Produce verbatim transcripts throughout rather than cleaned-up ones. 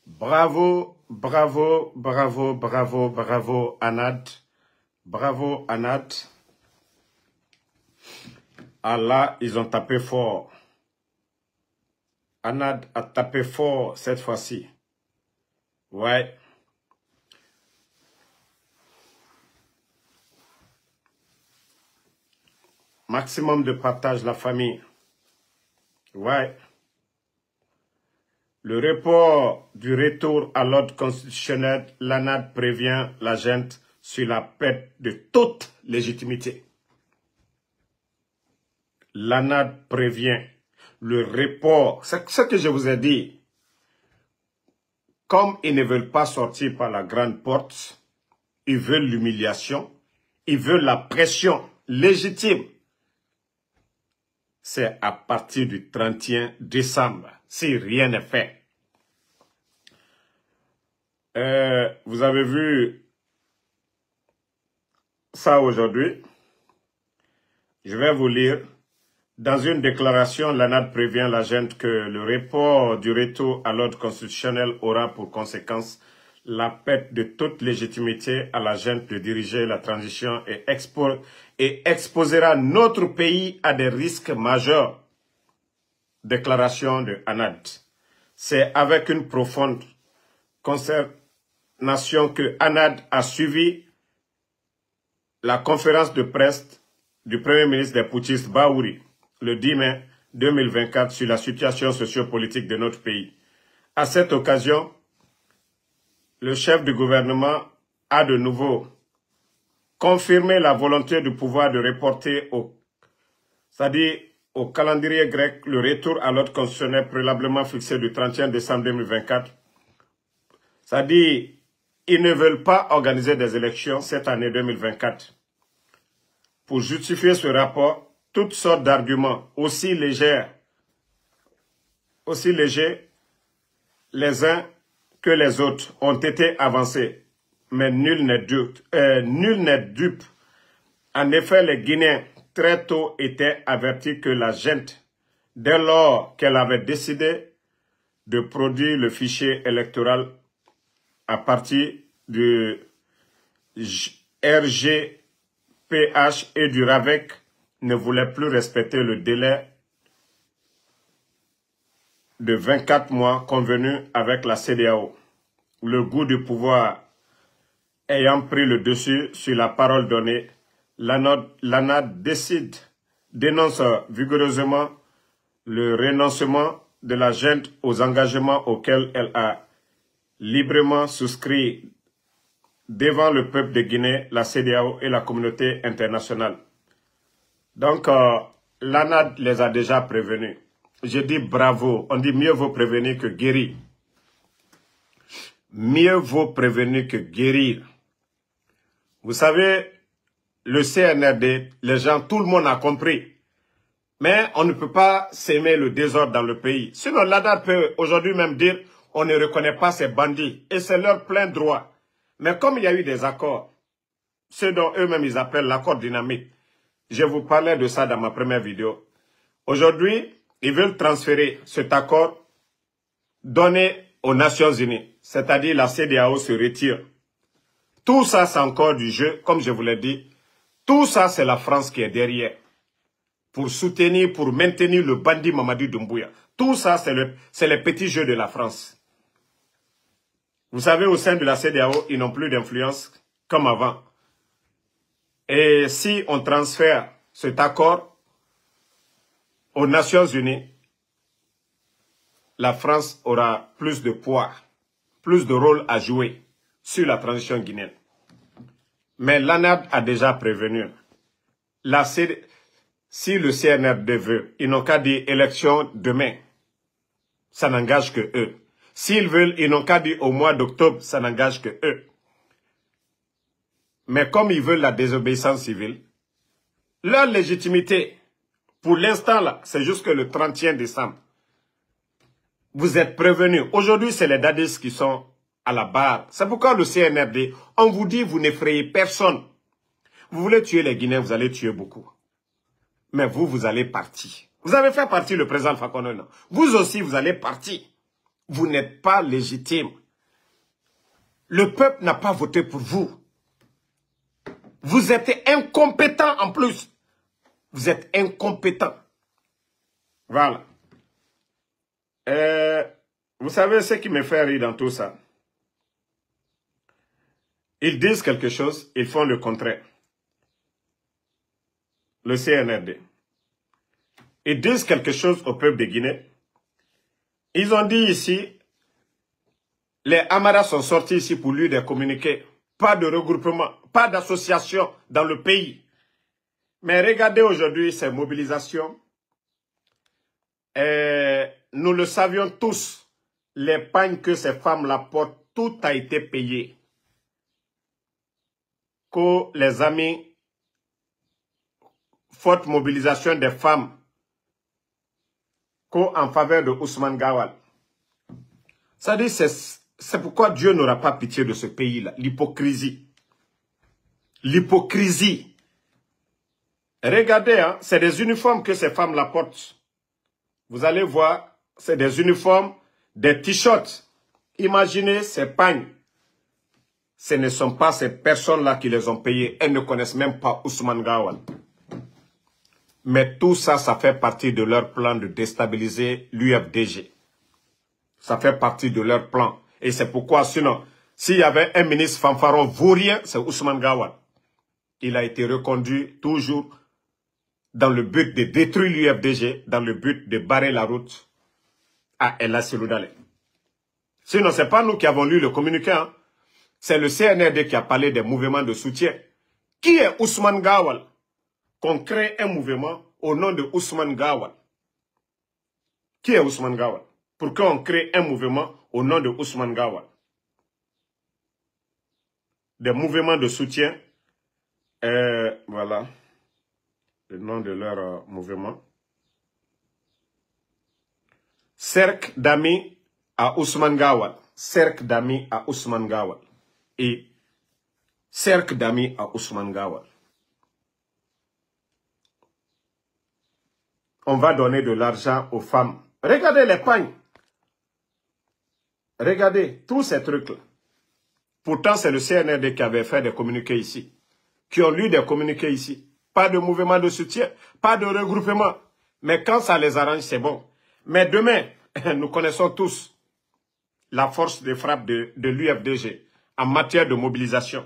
Bravo, bravo, bravo, bravo, bravo, Anad. Bravo, Anad. Allah, ils ont tapé fort. Anad a tapé fort cette fois-ci. Ouais. Maximum de partage, la famille. Ouais. Le report du retour à l'ordre constitutionnel, l'Anad prévient la gente sur la perte de toute légitimité. L'Anad prévient le report. C'est ce que je vous ai dit. Comme ils ne veulent pas sortir par la grande porte, ils veulent l'humiliation, ils veulent la pression légitime. C'est à partir du trente et un décembre, si rien n'est fait. Euh, vous avez vu ça aujourd'hui. Je vais vous lire. Dans une déclaration, l'Anad prévient la gente que le report du retour à l'ordre constitutionnel aura pour conséquence la perte de toute légitimité à la gente de diriger la transition et, expo et exposera notre pays à des risques majeurs. Déclaration de Anad. C'est avec une profonde consternation que Anad a suivi la conférence de presse du Premier ministre des Poutistes Bahouri le dix mai deux mille vingt-quatre sur la situation sociopolitique de notre pays. À cette occasion, le chef du gouvernement a de nouveau confirmé la volonté du pouvoir de reporter au, c'est-à-dire au calendrier grec le retour à l'ordre constitutionnel préalablement fixé du trente et un décembre deux mille vingt-quatre. C'est-à-dire ils ne veulent pas organiser des élections cette année deux mille vingt-quatre. Pour justifier ce rapport, toutes sortes d'arguments aussi légers, aussi légers les uns que les autres ont été avancés, mais nul n'est dupe. Euh, nul n'est dupe. En effet, les Guinéens très tôt étaient avertis que la gente, dès lors qu'elle avait décidé de produire le fichier électoral à partir du R G P H et du RAVEC, ne voulait plus respecter le délai de vingt-quatre mois convenu avec la C E D E A O. Le goût du pouvoir ayant pris le dessus sur la parole donnée, l'Anad décide, dénonce vigoureusement le renoncement de la gente aux engagements auxquels elle a librement souscrit devant le peuple de Guinée, la C E D E A O et la communauté internationale. Donc, euh, l'Anad les a déjà prévenus. Je dis bravo. On dit mieux vaut prévenir que guérir. Mieux vaut prévenir que guérir. Vous savez, le C N R D, les gens, tout le monde a compris. Mais on ne peut pas s'aimer le désordre dans le pays. Sinon, l'Anad peut aujourd'hui même dire on ne reconnaît pas ces bandits. Et c'est leur plein droit. Mais comme il y a eu des accords, ceux dont eux-mêmes ils appellent l'accord dynamique, je vous parlais de ça dans ma première vidéo. Aujourd'hui, ils veulent transférer cet accord donné aux Nations Unies. C'est-à-dire la C E D E A O se retire. Tout ça, c'est encore du jeu, comme je vous l'ai dit. Tout ça, c'est la France qui est derrière. Pour soutenir, pour maintenir le bandit Mamadou Doumbouya. Tout ça, c'est le, c'est les petits jeux de la France. Vous savez, au sein de la C E D E A O, ils n'ont plus d'influence comme avant. Et si on transfère cet accord aux Nations Unies, la France aura plus de poids, plus de rôle à jouer sur la transition guinéenne. Mais l'Anad a déjà prévenu. La C D... Si le C N R D veut, ils n'ont qu'à dire élection demain. Ça n'engage que eux. S'ils veulent, ils n'ont qu'à dire au mois d'octobre, ça n'engage que eux. Mais comme ils veulent la désobéissance civile, leur légitimité, pour l'instant là, c'est jusque le trente et un décembre. Vous êtes prévenus. Aujourd'hui, c'est les dadis qui sont à la barre. C'est pourquoi le C N R D, on vous dit, vous n'effrayez personne. Vous voulez tuer les Guinéens, vous allez tuer beaucoup. Mais vous, vous allez partir. Vous avez fait partie le président Fakonde. Vous aussi, vous allez partir. Vous n'êtes pas légitime. Le peuple n'a pas voté pour vous. Vous êtes incompétent en plus. Vous êtes incompétent. Voilà. Euh, vous savez ce qui me fait rire dans tout ça? Ils disent quelque chose, ils font le contraire. Le C N R D. Ils disent quelque chose au peuple de Guinée. Ils ont dit ici, les Amaras sont sortis ici pour lui des communiqués. Pas de regroupement, pas d'association dans le pays. Mais regardez aujourd'hui ces mobilisations. Et nous le savions tous, les pagnes que ces femmes-là portent, tout a été payé. Que les amis, forte mobilisation des femmes, qu'en faveur de Ousmane Gawal. Ça dit, c'est pourquoi Dieu n'aura pas pitié de ce pays-là. L'hypocrisie. L'hypocrisie. Regardez, hein, c'est des uniformes que ces femmes-là portent. Vous allez voir, c'est des uniformes, des t-shirts. Imaginez ces pagnes. Ce ne sont pas ces personnes-là qui les ont payées. Elles ne connaissent même pas Ousmane Gawal. Mais tout ça, ça fait partie de leur plan de déstabiliser l'U F D G. Ça fait partie de leur plan. Et c'est pourquoi, sinon, s'il y avait un ministre fanfaron vaurien, c'est Ousmane Gawal. Il a été reconduit toujours dans le but de détruire l'U F D G, dans le but de barrer la route à El Seloudale. Sinon, ce n'est pas nous qui avons lu le communiqué. Hein. C'est le C N R D qui a parlé des mouvements de soutien. Qui est Ousmane Gawal? Qu'on crée un mouvement au nom de Ousmane Gawal. Qui est Ousmane Gawal? Pourquoi on crée un mouvement au nom de Ousmane Gawal? Des mouvements de soutien. Euh, voilà. Le nom de leur euh, mouvement. Cercle d'amis à Ousmane Gawal. Cercle d'amis à Ousmane Gawal. Et cercle d'amis à Ousmane Gawal. On va donner de l'argent aux femmes. Regardez les pagnes. Regardez tous ces trucs-là. Pourtant, c'est le C N R D qui avait fait des communiqués ici. Qui ont lu des communiqués ici. Pas de mouvement de soutien, pas de regroupement. Mais quand ça les arrange, c'est bon. Mais demain, nous connaissons tous la force de frappe de, de l'U F D G en matière de mobilisation.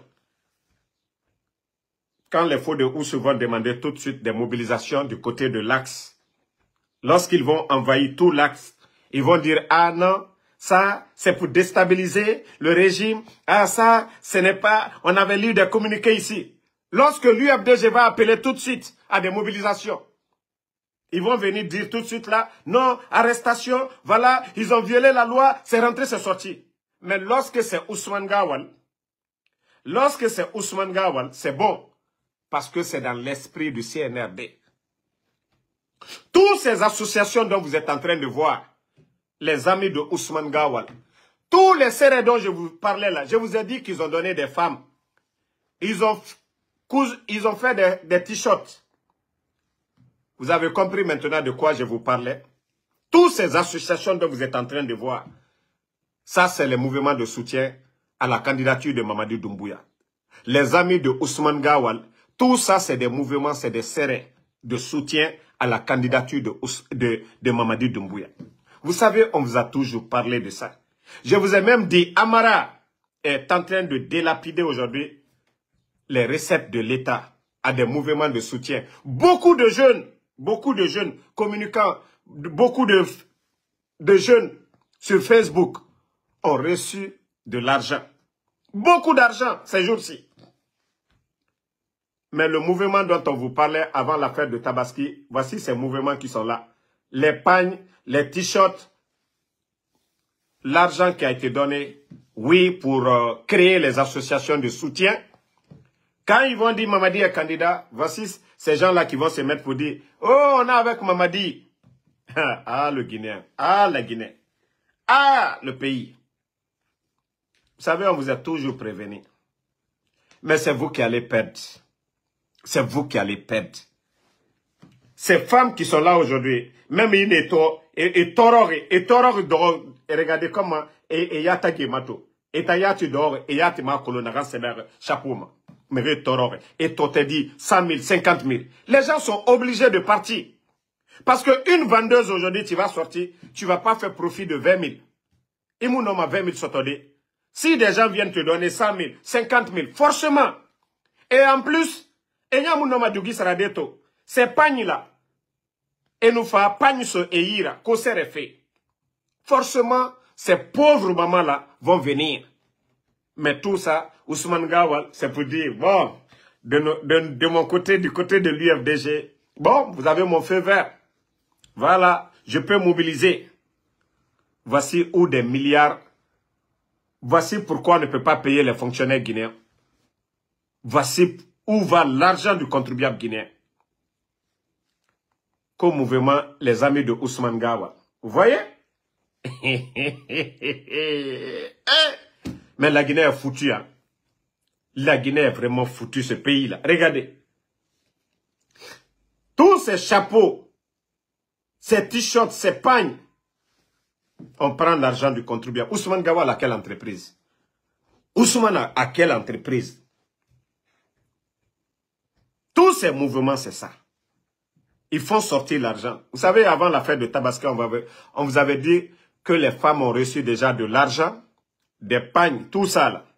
Quand les faux de Oussou vont demander tout de suite des mobilisations du côté de l'axe, lorsqu'ils vont envahir tout l'axe, ils vont dire « Ah non, ça, c'est pour déstabiliser le régime. Ah ça, ce n'est pas... On avait lu des communiqués ici. » Lorsque l'U F D G va appeler tout de suite à des mobilisations, ils vont venir dire tout de suite là, non, arrestation, voilà, ils ont violé la loi, c'est rentré, c'est sorti. Mais lorsque c'est Ousmane Gawal, lorsque c'est Ousmane Gawal, c'est bon, parce que c'est dans l'esprit du C N R D. Toutes ces associations dont vous êtes en train de voir, les amis de Ousmane Gawal, tous les serrés dont je vous parlais là, je vous ai dit qu'ils ont donné des femmes. Ils ont... Ils ont fait des, des t-shirts. Vous avez compris maintenant de quoi je vous parlais. Toutes ces associations dont vous êtes en train de voir, ça c'est le mouvement de soutien à la candidature de Mamadi Doumbouya. Les amis de Ousmane Gawal, tout ça c'est des mouvements, c'est des serrés de soutien à la candidature de, de, de Mamadi Doumbouya. Vous savez, on vous a toujours parlé de ça. Je vous ai même dit, Amara est en train de délapider aujourd'hui les recettes de l'État à des mouvements de soutien. Beaucoup de jeunes, beaucoup de jeunes communicants, beaucoup de, de jeunes sur Facebook ont reçu de l'argent. Beaucoup d'argent ces jours-ci. Mais le mouvement dont on vous parlait avant l'affaire de Tabaski, voici ces mouvements qui sont là. Les pagnes, les t-shirts, l'argent qui a été donné, oui, pour euh, créer les associations de soutien. Quand ils vont dire Mamadi est candidat, voici ces gens-là qui vont se mettre pour dire « Oh, on est avec Mamadi !» Ah, le Guinéen. Ah, la Guinée. Ah, le pays. Vous savez, on vous a toujours prévenu. Mais c'est vous qui allez perdre. C'est vous qui allez perdre. Ces femmes qui sont là aujourd'hui, même Ineto, et et torore et torore doro et regardez comment et et yata gemato et tayati doro et yati ma kolonara semer chapeau ma mais torore et toi te dit cent mille cinquante mille les gens sont obligés de partir parce que une vendeuse aujourd'hui tu vas sortir tu vas pas faire profit de vingt mille et mon nom a vingt mille sotodé si des gens viennent te donner cent mille cinquante mille forcément et en plus et y a mon nom a dugi saradeto ces pagnes là et nous fa pagne so et ira ko sere fait forcément ces pauvres mamans là vont venir mais tout ça Ousmane Gawal c'est pour dire bon de, no, de, de mon côté du côté de l'U F D G bon vous avez mon feu vert voilà je peux mobiliser voici où des milliards voici pourquoi on ne peut pas payer les fonctionnaires guinéens voici où va l'argent du contribuable guinéen qu'au mouvement les amis de Ousmane Gawal. Vous voyez? Mais la Guinée est foutue. Hein? La Guinée est vraiment foutue, ce pays-là. Regardez. Tous ces chapeaux, ces t-shirts, ces pagnes, on prend l'argent du contribuable. Ousmane Gawal à quelle entreprise? Ousmane à quelle entreprise? Tous ces mouvements, c'est ça. Ils font sortir l'argent. Vous savez, avant l'affaire de Tabaska, on, on vous avait dit que les femmes ont reçu déjà de l'argent, des pagnes, tout ça là.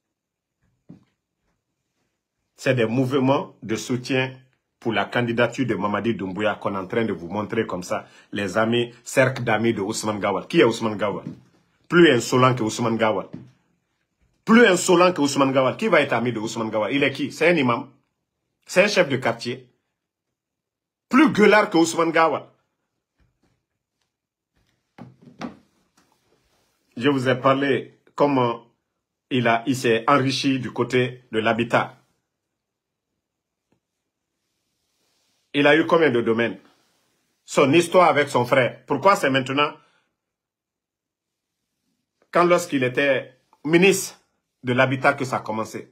C'est des mouvements de soutien pour la candidature de Mamadi Doumbouya qu'on est en train de vous montrer comme ça. Les amis, cercle d'amis de Ousmane Gawal. Qui est Ousmane Gawal? Plus insolent que Ousmane Gawal. Plus insolent que Ousmane Gawal. Qui va être ami de Ousmane Gawal? Il est qui? C'est un imam. C'est un chef de quartier. Plus gueulard que Ousmane Gawal. Je vous ai parlé comment il a, il s'est enrichi du côté de l'habitat. Il a eu combien de domaines? Son histoire avec son frère. Pourquoi c'est maintenant? Quand lorsqu'il était ministre de l'habitat que ça a commencé.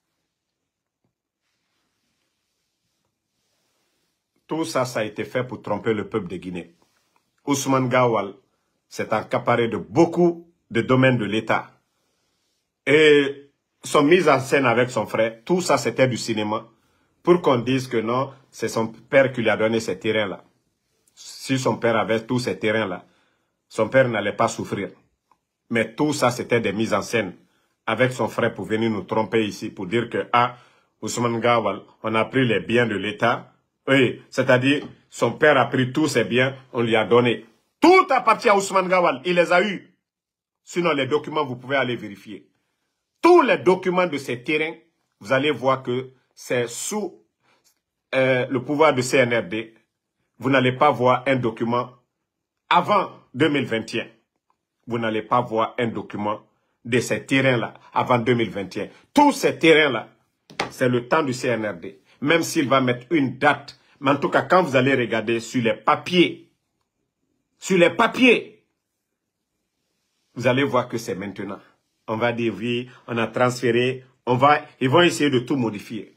Tout ça, ça a été fait pour tromper le peuple de Guinée. Ousmane Gawal s'est accaparé de beaucoup de domaines de l'État. Et son mise en scène avec son frère, tout ça c'était du cinéma. Pour qu'on dise que non, c'est son père qui lui a donné ces terrains-là. Si son père avait tous ces terrains-là, son père n'allait pas souffrir. Mais tout ça c'était des mises en scène avec son frère pour venir nous tromper ici, pour dire que, ah, Ousmane Gawal, on a pris les biens de l'État. Oui, c'est-à-dire, son père a pris tous ses biens, on lui a donné. Tout appartient à Ousmane Gawal, il les a eus. Sinon, les documents, vous pouvez aller vérifier. Tous les documents de ces terrains, vous allez voir que c'est sous euh, le pouvoir de C N R D. Vous n'allez pas voir un document avant deux mille vingt et un. Vous n'allez pas voir un document de ces terrains-là avant deux mille vingt et un. Tous ces terrains-là, c'est le temps du C N R D. Même s'il va mettre une date. Mais en tout cas, quand vous allez regarder sur les papiers, sur les papiers, vous allez voir que c'est maintenant. On va dire oui, on a transféré, on va, ils vont essayer de tout modifier.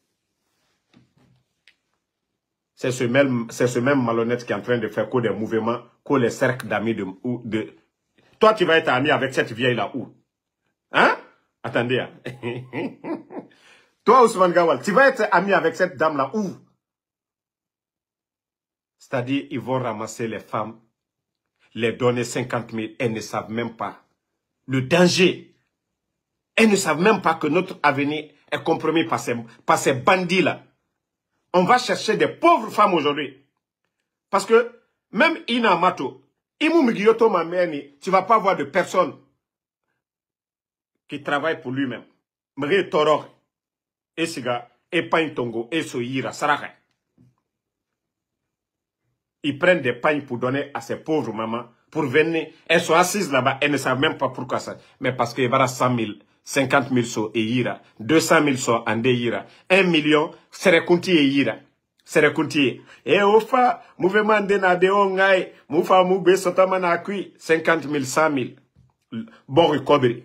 C'est ce même, c'est ce même malhonnête qui est en train de faire que des mouvements, que les cercles d'amis de, de... Toi, tu vas être ami avec cette vieille-là où? Hein? Attendez. Hein? Toi, Ousmane Gawal, tu vas être ami avec cette dame-là où? C'est-à-dire, ils vont ramasser les femmes, les donner cinquante mille, elles ne savent même pas le danger. Elles ne savent même pas que notre avenir est compromis par ces, par ces bandits-là. On va chercher des pauvres femmes aujourd'hui. Parce que même Ina Mato, Imou Migiyoto Mameni, tu ne vas pas voir de personne qui travaille pour lui-même. Mri Toror, Esiga, Epagne Tongo, Esoyira, Saraka. Ils prennent des pagnes pour donner à ces pauvres mamans, pour venir. Elles sont assises là-bas, elles ne savent même pas pourquoi ça. Mais parce qu'il y aura cent mille, cinquante mille so et ira, deux cent mille so ande ira, un million, c'est kunti et ira. C'est kunti. Et au fa, mouvement de na de ongaï, moufa moube sotamana kui, cinquante mille, cent mille. Bon recovery.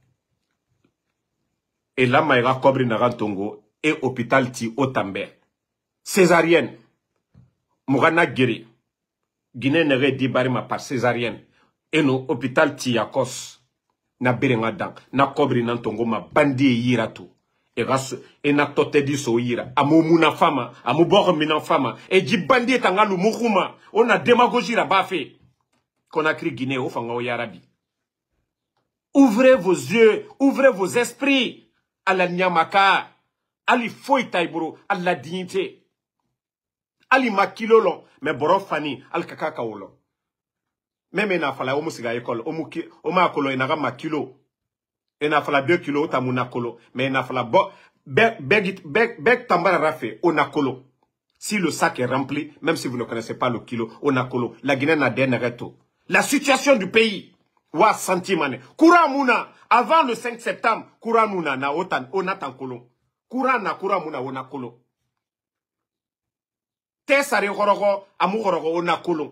Et là, maïra cobri narantongo, et hôpital ti otambe. Césarienne. Mourana guéri. Guinée n'aurait dit barima par césarienne. Et nos hôpital Tiyakos. Na berenga dang. Na kobri nantongo ma bandi yira tout. Et ras, et na tote di so yira. Amu muna fama. Amu boro minan fama. Et di bandi tangalu moukouma. On a démagogie la bafé. Qu'on a crié Guinée au fanga au Yarabi. Ouvrez vos yeux. Ouvrez vos esprits. À la Nyamaka. Ali foy taibro. À la dignité. Ali makilolo. Mais boro fani. Al kakaka olo. Même na fala omu siga école. Omu ki. Oma kolo enaga makilo. Et na fala deux kilos ta munakolo. Mais na fala bo. Beg, beg, beg, beg tambara rafe. Onakolo. Si le sac est rempli, même si vous ne connaissez pas le kilo, onakolo. La Guinée n'a d'énergie. La situation du pays. Wa santimane. Koura mouna. Avant le cinq septembre. Koura mouna na otan. Onatan kolo. Koura na koura mouna onakolo. Te sare horogo. Amu horogo onakolo.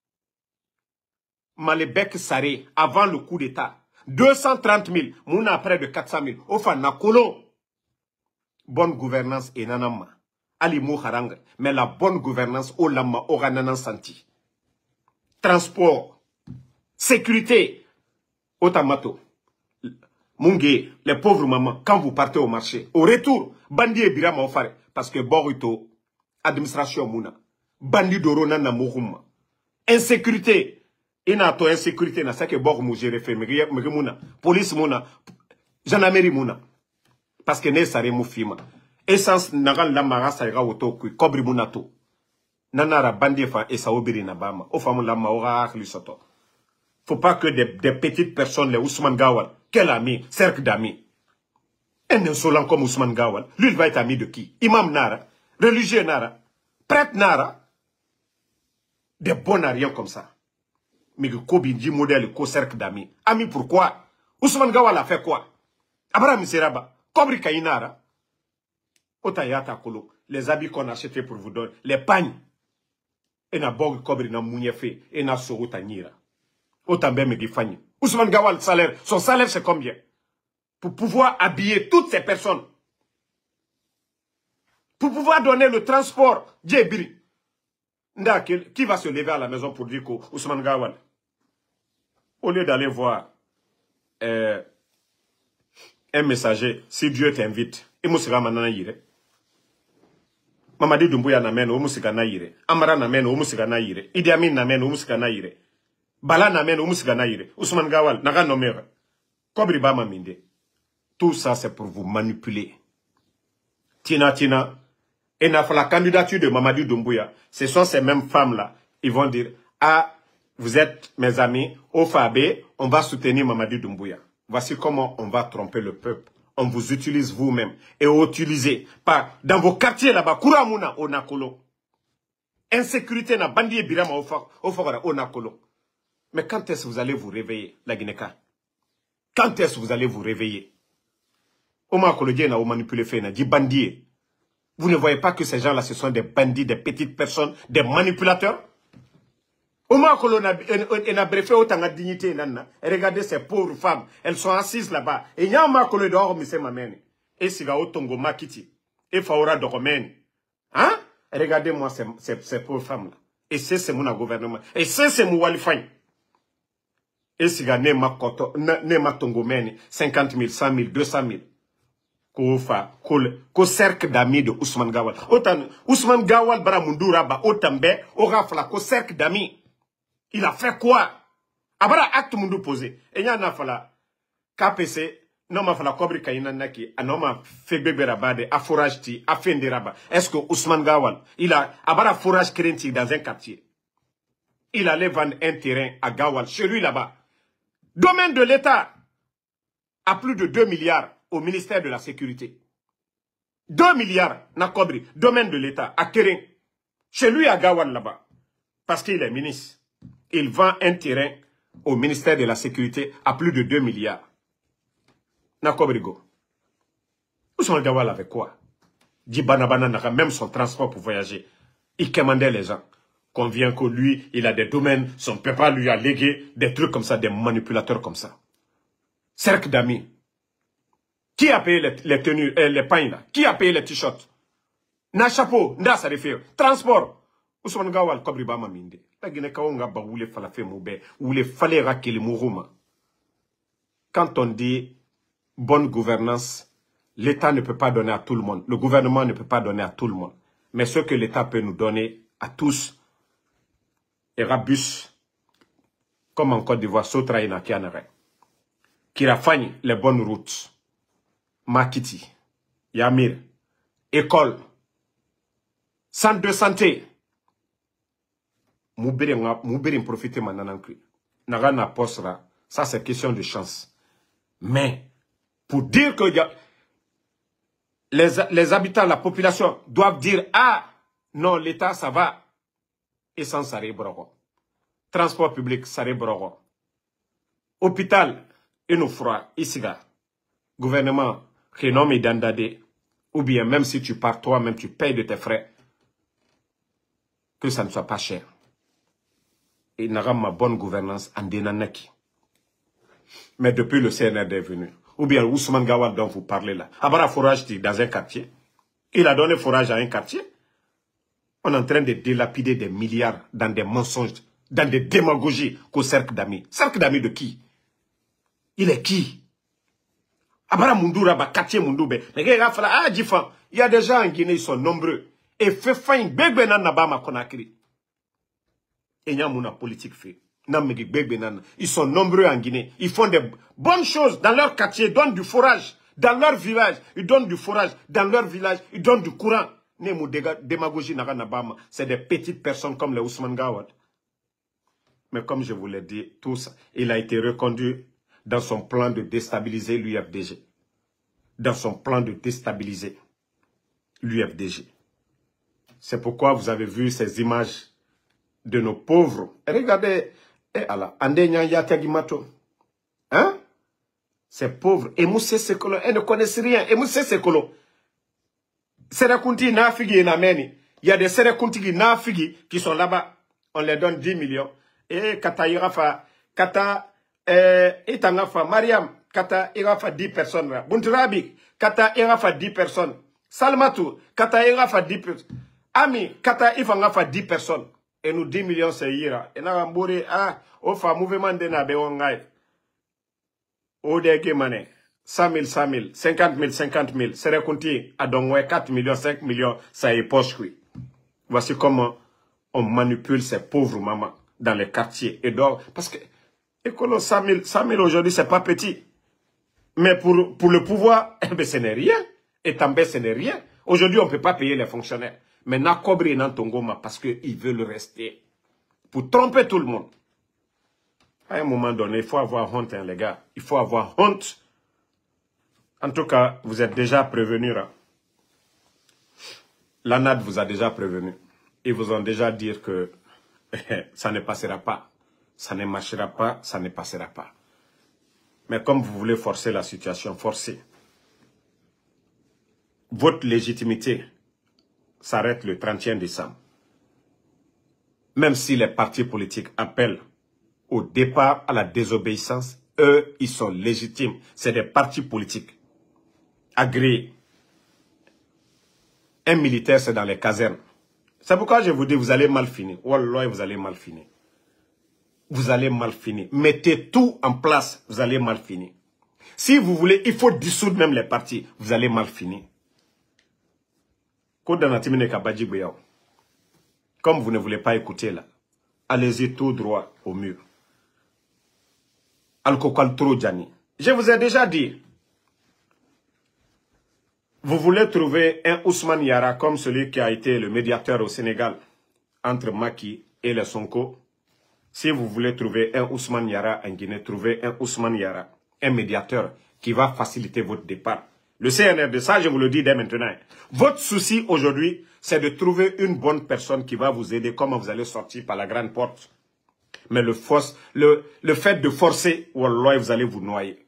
Malebek sare. Avant le coup d'état. deux cent trente mille. Mouna près de quatre cent mille. Ofa nakolo. Bonne gouvernance et nanama. Ali mou harang. Mais la bonne gouvernance au lama aura nanan santi. Transport. Sécurité. Otamato. Mungé, les pauvres mamans, quand vous partez au marché, au retour, bandi et birama ofare. Parce que Borito, administration mouna. Bandi d'orona na mourouma. Insécurité. Ina to insécurité na sake bor mou géré fait mouna. Police mouna. Gendarmerie mouna. Parce que ne sare mou fima. Essence nagal la mara sa ira auto kui kobri mouna to. Nanara bandi fa esa obiri na bama. O famu la maora akhli soto. Faut pas que des, des petites personnes, les Ousmane Gawal, quel ami, cercle d'amis. Un insolent comme Ousmane Gawal, lui il va être ami de qui? Imam Nara, religieux Nara, prêtre Nara. Des bons rien comme ça. Mais que Kobi dit modèle, co cercle d'amis. Ami pourquoi? Ousmane Gawal a fait quoi? Abraham Seraba, Kobri Kainara. Otayata Kolo, les habits qu'on a achetés pour vous donner, les pagnes. Et na bog Kobri na mouniefé, et na soro tanira. Otambe Megifani. Ousmane Gawal, salaire. Son salaire, c'est combien? Pour pouvoir habiller toutes ces personnes. Pour pouvoir donner le transport. Djebiri. Qui va se lever à la maison pour dire qu'Ousmane Gawal, au lieu d'aller voir euh, un messager, si Dieu t'invite, il m'a manana yire. Mamadi Doumbouya n'amène au Moussika naïre. Amara n'amène au Moussika naïre. Idi Amin n'amène au Moussika naïre. Bala n'amène au Moussika naïre. Ousmane Gawal, naga nomere. Kobri ba maminde. Tout ça, c'est pour vous manipuler. Tina, tina. Et n'a la candidature de Mamadi Doumbouya. Ce sont ces mêmes femmes-là. Ils vont dire, ah, vous êtes mes amis, au Fabé, on va soutenir Mamadi Doumbouya. Voici comment on va tromper le peuple. On vous utilise vous-même. Et utilisez par, dans vos quartiers là-bas, Kouramuna, au Nakolo. Insécurité, na bandi et birama, au Fagara, au Nakolo. Mais quand est-ce que vous allez vous réveiller, la Guinéka? Quand est-ce que vous allez vous réveiller? Oma Kolodien a manipulé fait, na dit bandit. Vous ne voyez pas que ces gens-là, ce sont des bandits, des petites personnes, des manipulateurs? Oma Kolodien a brefé autant de dignité, nana. Regardez ces pauvres femmes, elles sont assises là-bas. Et il y a un Kolodien dehors, mais c'est ma mène. Et si va au Tongo Makiti. Et Faora de Romaine. Hein? Regardez-moi ces, ces, ces pauvres femmes-là. Et c'est c'est mon gouvernement. Et c'est c'est mon walifan. Et si ga ne ma koto, ne ma Tongo mène, cinquante mille, cent mille, deux cent mille. Kofa, ko cercle d'amis de Ousmane Gawal. Autant, Ousmane Gawal, bara mundura ba, otambe, ora fala, ko cercle d'amis. Il a fait quoi? Abara acte mundu posé. Et y en a fala, K P C, non ma fala kobri kaina naki, anoma febebe rabade, a forage ti, a fendi raba. Est-ce que Ousmane Gawal, il a, abara forage krenti dans un quartier. Il allait vendre un terrain à Gawal, chez lui là-bas. Domaine de l'État, à plus de deux milliards au ministère de la Sécurité. deux milliards, Nakobri, domaine de l'État, à Keren. Chez lui à Gawal là-bas. Parce qu'il est ministre. Il vend un terrain au ministère de la Sécurité à plus de deux milliards. Nakobrigo. Ousmane Gawal avec quoi? Djibanabana n'a même son transport pour voyager. Il commandait les gens. Qu'on vient que lui, il a des domaines, son papa lui a légué des trucs comme ça, des manipulateurs comme ça. Cercle d'amis. Qui a payé les, les tenues, euh, les pains là? Qui a payé les t-shirts? Na chapeau, nda ça refait. Transport. Ousmane Gawal kobriba maminde. La Guinée kaonga ba wule falafe moube, wule fale rakeli mourouma. Quand on dit bonne gouvernance, l'État ne peut pas donner à tout le monde. Le gouvernement ne peut pas donner à tout le monde. Mais ce que l'État peut nous donner à tous, Erabus, comme en Côte d'Ivoire, Sotra et Nakianere, qui raffagne les bonnes routes, Makiti, Yamir, école, centre de santé, Moubiri profite maintenant. Nagana posera, ça c'est question de chance. Mais, pour dire que y a, les, les habitants, la population doivent dire, ah, non, l'État, ça va, essence, ça rebrogo. Transport public, ça rebrogo. Hôpital, une froid, ici, gouvernement, renommé d'Andade, ou bien même si tu pars toi-même, tu payes de tes frais, que ça ne soit pas cher. Et n'aura ma bonne gouvernance en dénanaki. Mais depuis le C N R D est venu, ou bien Ousmane Gawal dont vous parlez là, Abara forage dans un quartier, il a donné forage à un quartier, on est en train de dilapider des milliards dans des mensonges, dans des démagogies qu'au cercle d'amis. Cercle d'amis de qui? Il est qui? Abara Mundoura, ba quartier Mundoube. Mais il y a des gens en Guinée, ils sont nombreux. Et fait fain, bébé nan nabama konakri. Et il y a mon politique fait. Ils sont nombreux en Guinée. Ils font des bonnes choses dans leur quartier. Ils donnent du forage. Dans leur village, ils donnent du forage. Dans leur village, ils donnent du courant. C'est des petites personnes comme les Ousmane Gawad. Mais comme je vous l'ai dit, tout ça, il a été reconduit dans son plan de déstabiliser l'U F D G. Dans son plan de déstabiliser l'U F D G. C'est pourquoi vous avez vu ces images de nos pauvres. Et regardez, eh Allah, hein? Ces pauvres, et Moussé Sekolo, elles ne connaissent rien. Et Moussé Sekolo, Serekunti Nafigi et Nameni, il y a des Serekunti Nafigi qui sont là-bas. On les donne dix millions. Et Kata Irafa, Kata Itangafa, Mariam, Kata Irafa dix personnes. Buntrabi, Kata Irafa dix personnes. Salmatou, Kata Irafa dix personnes. Ami, Kata Ifangafa dix personnes. Et nous dix millions c'est Ira. Et nous avons ah, au fa mouvement de Nabe Ongaï. Au dégât mané. cent mille, cent mille, cinquante mille, cinquante mille. C'est raconté à donc quatre millions, cinq millions, ça est poche. Voici comment on manipule ces pauvres mamans dans les quartiers. Et donc, parce que, écolo, cent mille, cent mille aujourd'hui, c'est pas petit. Mais pour, pour le pouvoir, eh ben, ce n'est rien. Et També, ce n'est rien. Aujourd'hui, on ne peut pas payer les fonctionnaires. Mais Nakobri et Nantongoma, parce qu'ils veulent rester. Pour tromper tout le monde. À un moment donné, il faut avoir honte, hein, les gars. Il faut avoir honte. En tout cas, vous êtes déjà prévenus. Hein. L'A N A D vous a déjà prévenu. Ils vous ont déjà dit que ça ne passera pas. Ça ne marchera pas, ça ne passera pas. Mais comme vous voulez forcer la situation, forcez. Votre légitimité s'arrête le trente et un décembre. Même si les partis politiques appellent au départ à la désobéissance, eux, ils sont légitimes. C'est des partis politiques agréés. Un militaire, c'est dans les casernes. C'est pourquoi je vous dis, vous allez mal finir. Wallah, vous allez mal finir. Vous allez mal finir. Mettez tout en place, vous allez mal finir. Si vous voulez, il faut dissoudre même les partis. Vous allez mal finir. Comme vous ne voulez pas écouter là, allez-y tout droit au mur. Je vous ai déjà dit, vous voulez trouver un Ousmane Yara comme celui qui a été le médiateur au Sénégal entre Macky et les Sonko. Si vous voulez trouver un Ousmane Yara en Guinée, trouvez un Ousmane Yara, un médiateur qui va faciliter votre départ. Le C N R D, ça je vous le dis dès maintenant. Votre souci aujourd'hui, c'est de trouver une bonne personne qui va vous aider. Comment vous allez sortir par la grande porte. Mais le, force, le, le fait de forcer, wallah, vous allez vous noyer.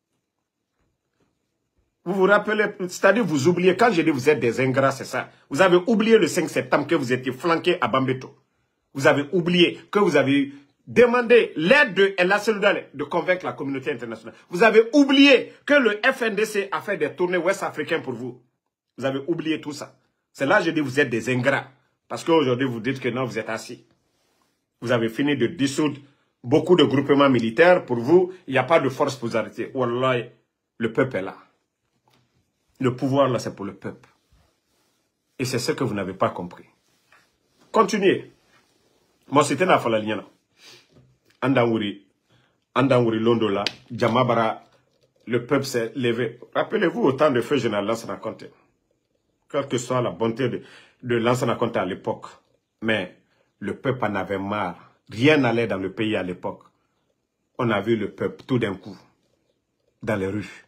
Vous vous rappelez, c'est-à-dire vous oubliez, quand je dis vous êtes des ingrats, c'est ça. Vous avez oublié le cinq septembre que vous étiez flanqué à Bambeto. Vous avez oublié que vous avez demandé l'aide de El Seloudane de convaincre la communauté internationale. Vous avez oublié que le F N D C a fait des tournées ouest-africaines pour vous. Vous avez oublié tout ça. C'est là que je dis vous êtes des ingrats. Parce qu'aujourd'hui, vous dites que non, vous êtes assis. Vous avez fini de dissoudre beaucoup de groupements militaires. Pour vous, il n'y a pas de force pour vous arrêter. Wallah, le peuple est là. Le pouvoir, là, c'est pour le peuple. Et c'est ce que vous n'avez pas compris. Continuez. Moi, c'était la Falaliana. Andangouri. Andangouri Londola. Djamabara. Le peuple s'est levé. Rappelez-vous au temps de feu général Lansana Conté. Quelle que soit la bonté de, de Lansana Conté à l'époque. Mais le peuple en avait marre. Rien n'allait dans le pays à l'époque. On a vu le peuple tout d'un coup. Dans les rues.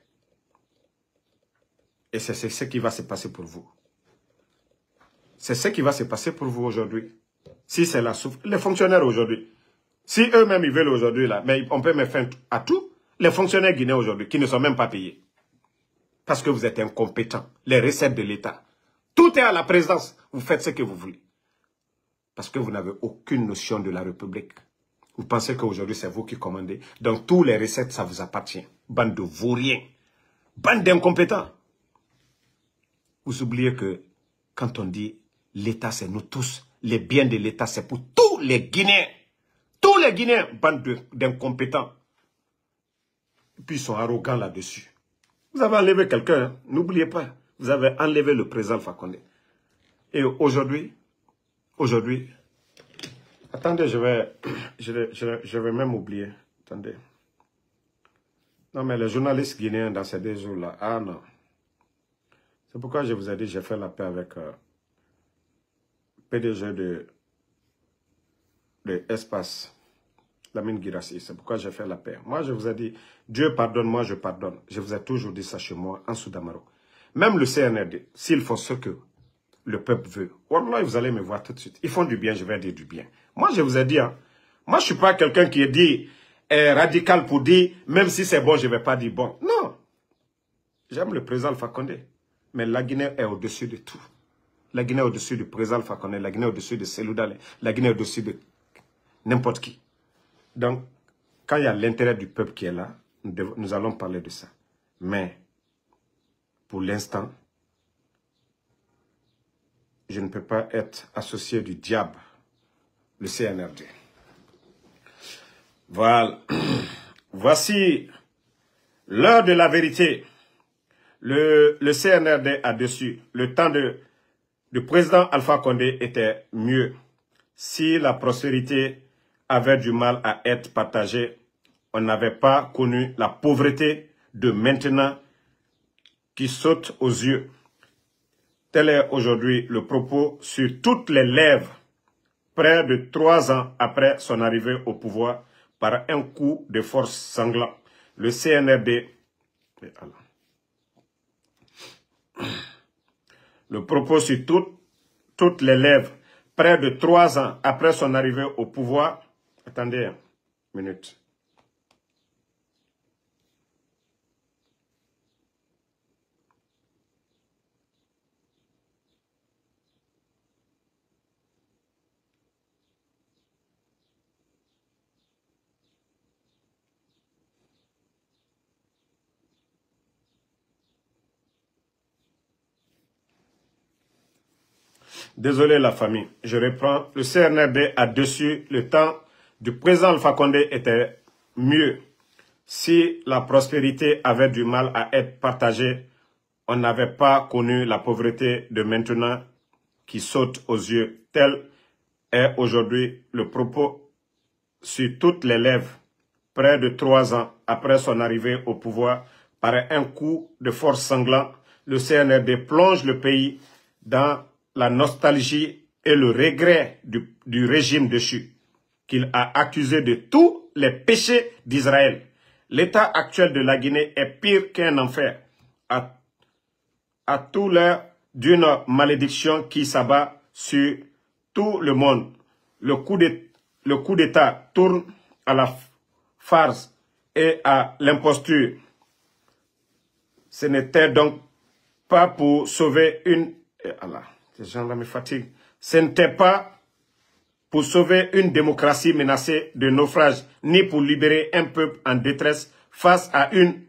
Et c'est ce qui va se passer pour vous. C'est ce qui va se passer pour vous aujourd'hui. Si c'est la souffrance. Les fonctionnaires aujourd'hui. Si eux-mêmes ils veulent aujourd'hui là. Mais on peut mettre fin à tout. Les fonctionnaires guinéens aujourd'hui qui ne sont même pas payés. Parce que vous êtes incompétents. Les recettes de l'État. Tout est à la présidence. Vous faites ce que vous voulez. Parce que vous n'avez aucune notion de la République. Vous pensez qu'aujourd'hui c'est vous qui commandez. Donc tous les recettes ça vous appartient. Bande de vauriens. Bande d'incompétents. Vous oubliez que quand on dit l'État c'est nous tous. Les biens de l'État c'est pour tous les Guinéens. Tous les Guinéens. Bande d'incompétents. Et puis ils sont arrogants là-dessus. Vous avez enlevé quelqu'un, hein? N'oubliez pas. Vous avez enlevé le président Alpha Condé. Et aujourd'hui, aujourd'hui, attendez, je vais, je vais, je vais, je vais même oublier. Attendez. Non, mais les journalistes guinéens dans ces deux jours-là, ah non. C'est pourquoi je vous ai dit, j'ai fait la paix avec euh, P D G de, de Espace. Lamine Guirassi, c'est pourquoi j'ai fait la paix. Moi, je vous ai dit, Dieu pardonne, moi je pardonne. Je vous ai toujours dit ça chez moi, en Soudamaro. Même le C N R D, s'ils font ce que le peuple veut, wallah, vous allez me voir tout de suite. Ils font du bien, je vais dire du bien. Moi, je vous ai dit, hein, moi, je ne suis pas quelqu'un qui est dit, est radical pour dire, même si c'est bon, je ne vais pas dire bon. Non. J'aime le président Alpha Condé. Mais la Guinée est au-dessus de tout. La Guinée est au-dessus du président Alpha Condé, la Guinée est au-dessus de Cellou Dalein, la Guinée est au-dessus de n'importe qui. Donc, quand il y a l'intérêt du peuple qui est là, nous, devons, nous allons parler de ça. Mais, pour l'instant, je ne peux pas être associé du diable, le C N R D. Voilà. Voici l'heure de la vérité. Le, le C N R D a dessus. Le temps de, du président Alpha Condé était mieux. Si la prospérité avait du mal à être partagé, on n'avait pas connu la pauvreté de maintenant qui saute aux yeux. Tel est aujourd'hui le propos sur toutes les lèvres, près de trois ans après son arrivée au pouvoir, par un coup de force sanglant. Le C N R D, le propos sur toutes, toutes les lèvres, près de trois ans après son arrivée au pouvoir. Attendez une minute. Désolé la famille, je reprends. Le C N R D a dessus le temps du président Alpha Condé était mieux. Si la prospérité avait du mal à être partagée, on n'avait pas connu la pauvreté de maintenant qui saute aux yeux. Tel est aujourd'hui le propos sur toutes les lèvres, près de trois ans après son arrivée au pouvoir, par un coup de force sanglant. Le C N R D plonge le pays dans la nostalgie et le regret du, du régime déchu, qu'il a accusé de tous les péchés d'Israël. L'état actuel de la Guinée est pire qu'un enfer, à, à tout l'heure d'une malédiction qui s'abat sur tout le monde. Le coup d'État tourne à la farce et à l'imposture. Ce n'était donc pas pour sauver une... Et Allah, ces gens-là me fatiguent. Ce n'était pas pour sauver une démocratie menacée de naufrage, ni pour libérer un peuple en détresse face à une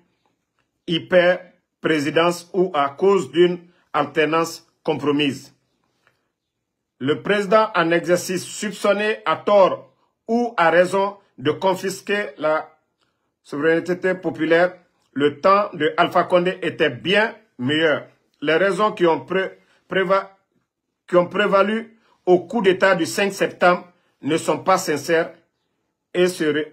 hyper-présidence ou à cause d'une alternance compromise. le président en exercice soupçonné à tort ou à raison de confisquer la souveraineté populaire, le temps de Alpha Condé était bien meilleur. Les raisons qui ont, pré préva qui ont prévalu au coup d'État du cinq septembre ne sont pas sincères et se, ré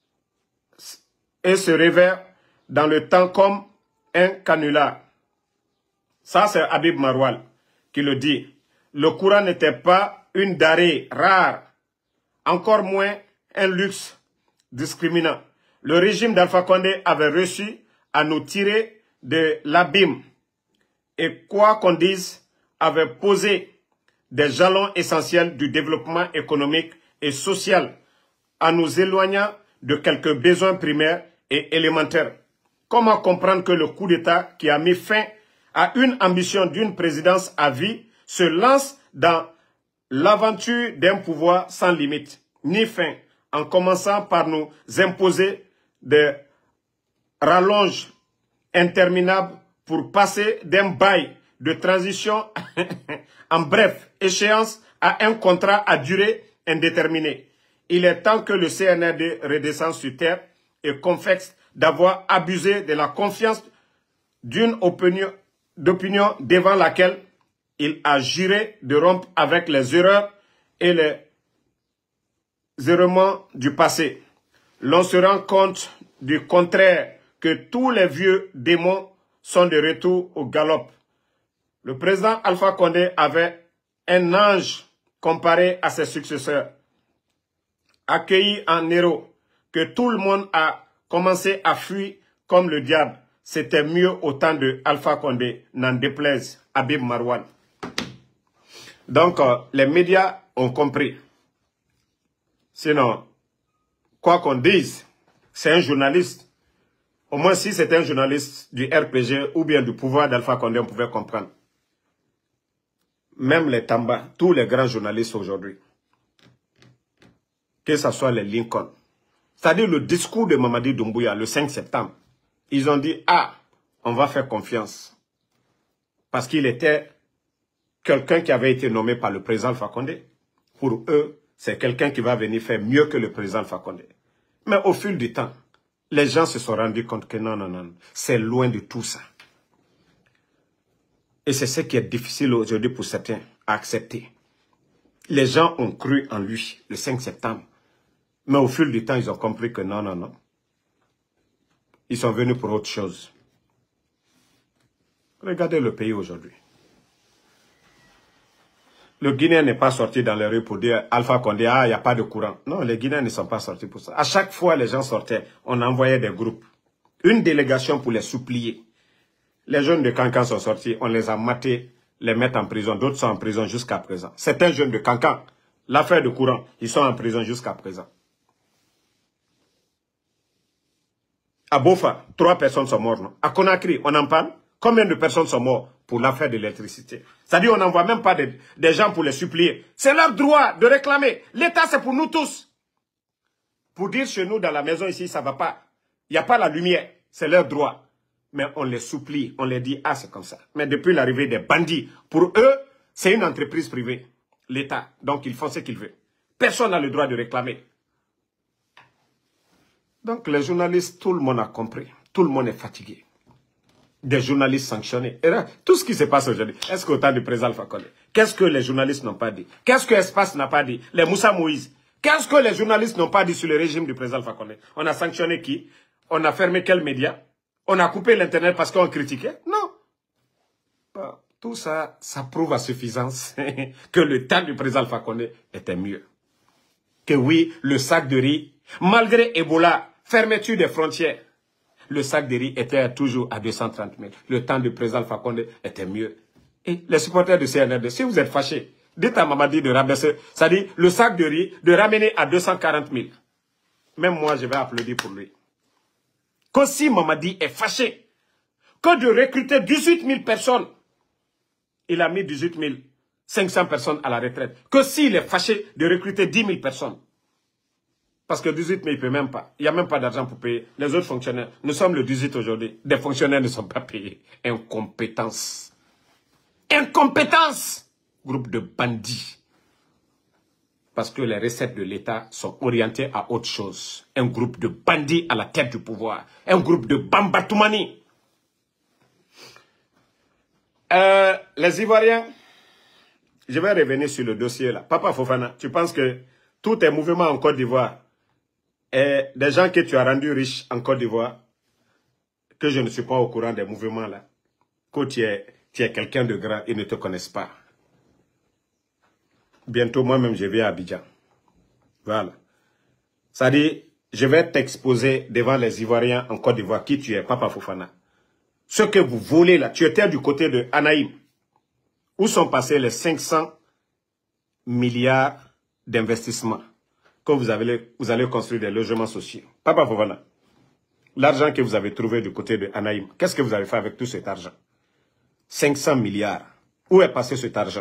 et se révèrent dans le temps comme un canular. Ça, c'est Habib Marwal qui le dit. Le courant n'était pas une denrée rare, encore moins un luxe discriminant. Le régime d'Alpha Condé avait réussi à nous tirer de l'abîme et, quoi qu'on dise, avait posé des jalons essentiels du développement économique et social en nous éloignant de quelques besoins primaires et élémentaires. Comment comprendre que le coup d'État qui a mis fin à une ambition d'une présidence à vie se lance dans l'aventure d'un pouvoir sans limite, ni fin, en commençant par nous imposer des rallonges interminables pour passer d'un bail de transition en bref échéance à un contrat à durée indéterminée. Il est temps que le C N R D redescende sur terre et confesse d'avoir abusé de la confiance d'une opinion, d'opinion devant laquelle il a juré de rompre avec les erreurs et les errements du passé. L'on se rend compte du contraire, que tous les vieux démons sont de retour au galop. Le président Alpha Condé avait un ange comparé à ses successeurs, accueilli en héros, que tout le monde a commencé à fuir comme le diable. C'était mieux au temps de Alpha Condé, n'en déplaise Habib Marwan. Donc, euh, les médias ont compris. Sinon, quoi qu'on dise, c'est un journaliste. Au moins, si c'était un journaliste du R P G ou bien du pouvoir d'Alpha Condé, on pouvait comprendre. Même les Tamba, tous les grands journalistes aujourd'hui, que ce soit les Lincoln, c'est-à-dire le discours de Mamadi Doumbouya le cinq septembre, ils ont dit, ah, on va faire confiance. Parce qu'il était quelqu'un qui avait été nommé par le président Alpha Condé. Pour eux, c'est quelqu'un qui va venir faire mieux que le président Alpha Condé. Mais au fil du temps, les gens se sont rendus compte que non, non, non, c'est loin de tout ça. Et c'est ce qui est difficile aujourd'hui pour certains à accepter. Les gens ont cru en lui le cinq septembre. Mais au fil du temps, ils ont compris que non, non, non. Ils sont venus pour autre chose. Regardez le pays aujourd'hui. Le Guinéen n'est pas sorti dans les rues pour dire Alpha Condé, ah, il n'y a pas de courant. Non, les Guinéens ne sont pas sortis pour ça. À chaque fois, les gens sortaient, on envoyait des groupes. Une délégation pour les supplier. Les jeunes de Cancan sont sortis, on les a matés, les mettre en prison. D'autres sont en prison jusqu'à présent. Certains jeunes de Cancan, l'affaire de courant, ils sont en prison jusqu'à présent. À Bofa, trois personnes sont mortes. Non? À Conakry, on en parle. Combien de personnes sont mortes pour l'affaire de l'électricité? C'est-à-dire qu'on n'envoie même pas de, des gens pour les supplier. C'est leur droit de réclamer. L'État, c'est pour nous tous. Pour dire chez nous, dans la maison ici, ça ne va pas. Il n'y a pas la lumière. C'est leur droit. Mais on les supplie. On les dit, ah, c'est comme ça. Mais depuis l'arrivée des bandits, pour eux, c'est une entreprise privée. L'État. Donc, ils font ce qu'ils veulent. Personne n'a le droit de réclamer. Donc, les journalistes, tout le monde a compris. Tout le monde est fatigué. Des journalistes sanctionnés. Et là, tout ce qui se passe aujourd'hui, est-ce qu'au temps du président Alpha Condé, qu'est-ce que les journalistes n'ont pas dit? Qu'est-ce que Espace n'a pas dit? Les Moussa Moïse. Qu'est-ce que les journalistes n'ont pas dit sur le régime du président Alpha Condé? On a sanctionné qui? On a fermé quels médias? On a coupé l'Internet parce qu'on critiquait? Non. Bon, tout ça, ça prouve à suffisance que le temps du président Alpha Condé était mieux. Que oui, le sac de riz, malgré Ebola, fermeture des frontières, le sac de riz était toujours à deux cent trente mille. Le temps du président Alpha Condé était mieux. Et les supporters du C N R D, si vous êtes fâchés, dites à Mamadi de rabaisser, c'est-à-dire le sac de riz, de ramener à deux cent quarante mille. Même moi, je vais applaudir pour lui. Que si Mamadi est fâché, que de recruter dix-huit mille personnes, il a mis dix-huit mille cinq cents personnes à la retraite. Que s'il est fâché de recruter dix mille personnes, parce que dix-huit mille, il ne peut même pas. Il n'y a même pas d'argent pour payer. Les autres fonctionnaires, nous sommes le dix-huit aujourd'hui. Des fonctionnaires ne sont pas payés. Incompétence. Incompétence. Groupe de bandits. Parce que les recettes de l'État sont orientées à autre chose. Un groupe de bandits à la tête du pouvoir. Un groupe de Bambatoumani. Euh, les Ivoiriens, je vais revenir sur le dossier là. Papa Fofana, tu penses que tous tes mouvements en Côte d'Ivoire et des gens que tu as rendus riches en Côte d'Ivoire, que je ne suis pas au courant des mouvements là, que tu es, tu es quelqu'un de grand, ils ne te connaissent pas. Bientôt, moi-même, je vais à Abidjan. Voilà. Ça dit, je vais t'exposer devant les Ivoiriens en Côte d'Ivoire qui tu es, Papa Fofana. Ce que vous volez là, tu étais du côté de Anaïm. Où sont passés les cinq cents milliards d'investissements que vous, avez, vous allez construire des logements sociaux? Papa Fofana, l'argent que vous avez trouvé du côté de Anaïm, qu'est-ce que vous avez fait avec tout cet argent? cinq cents milliards. Où est passé cet argent?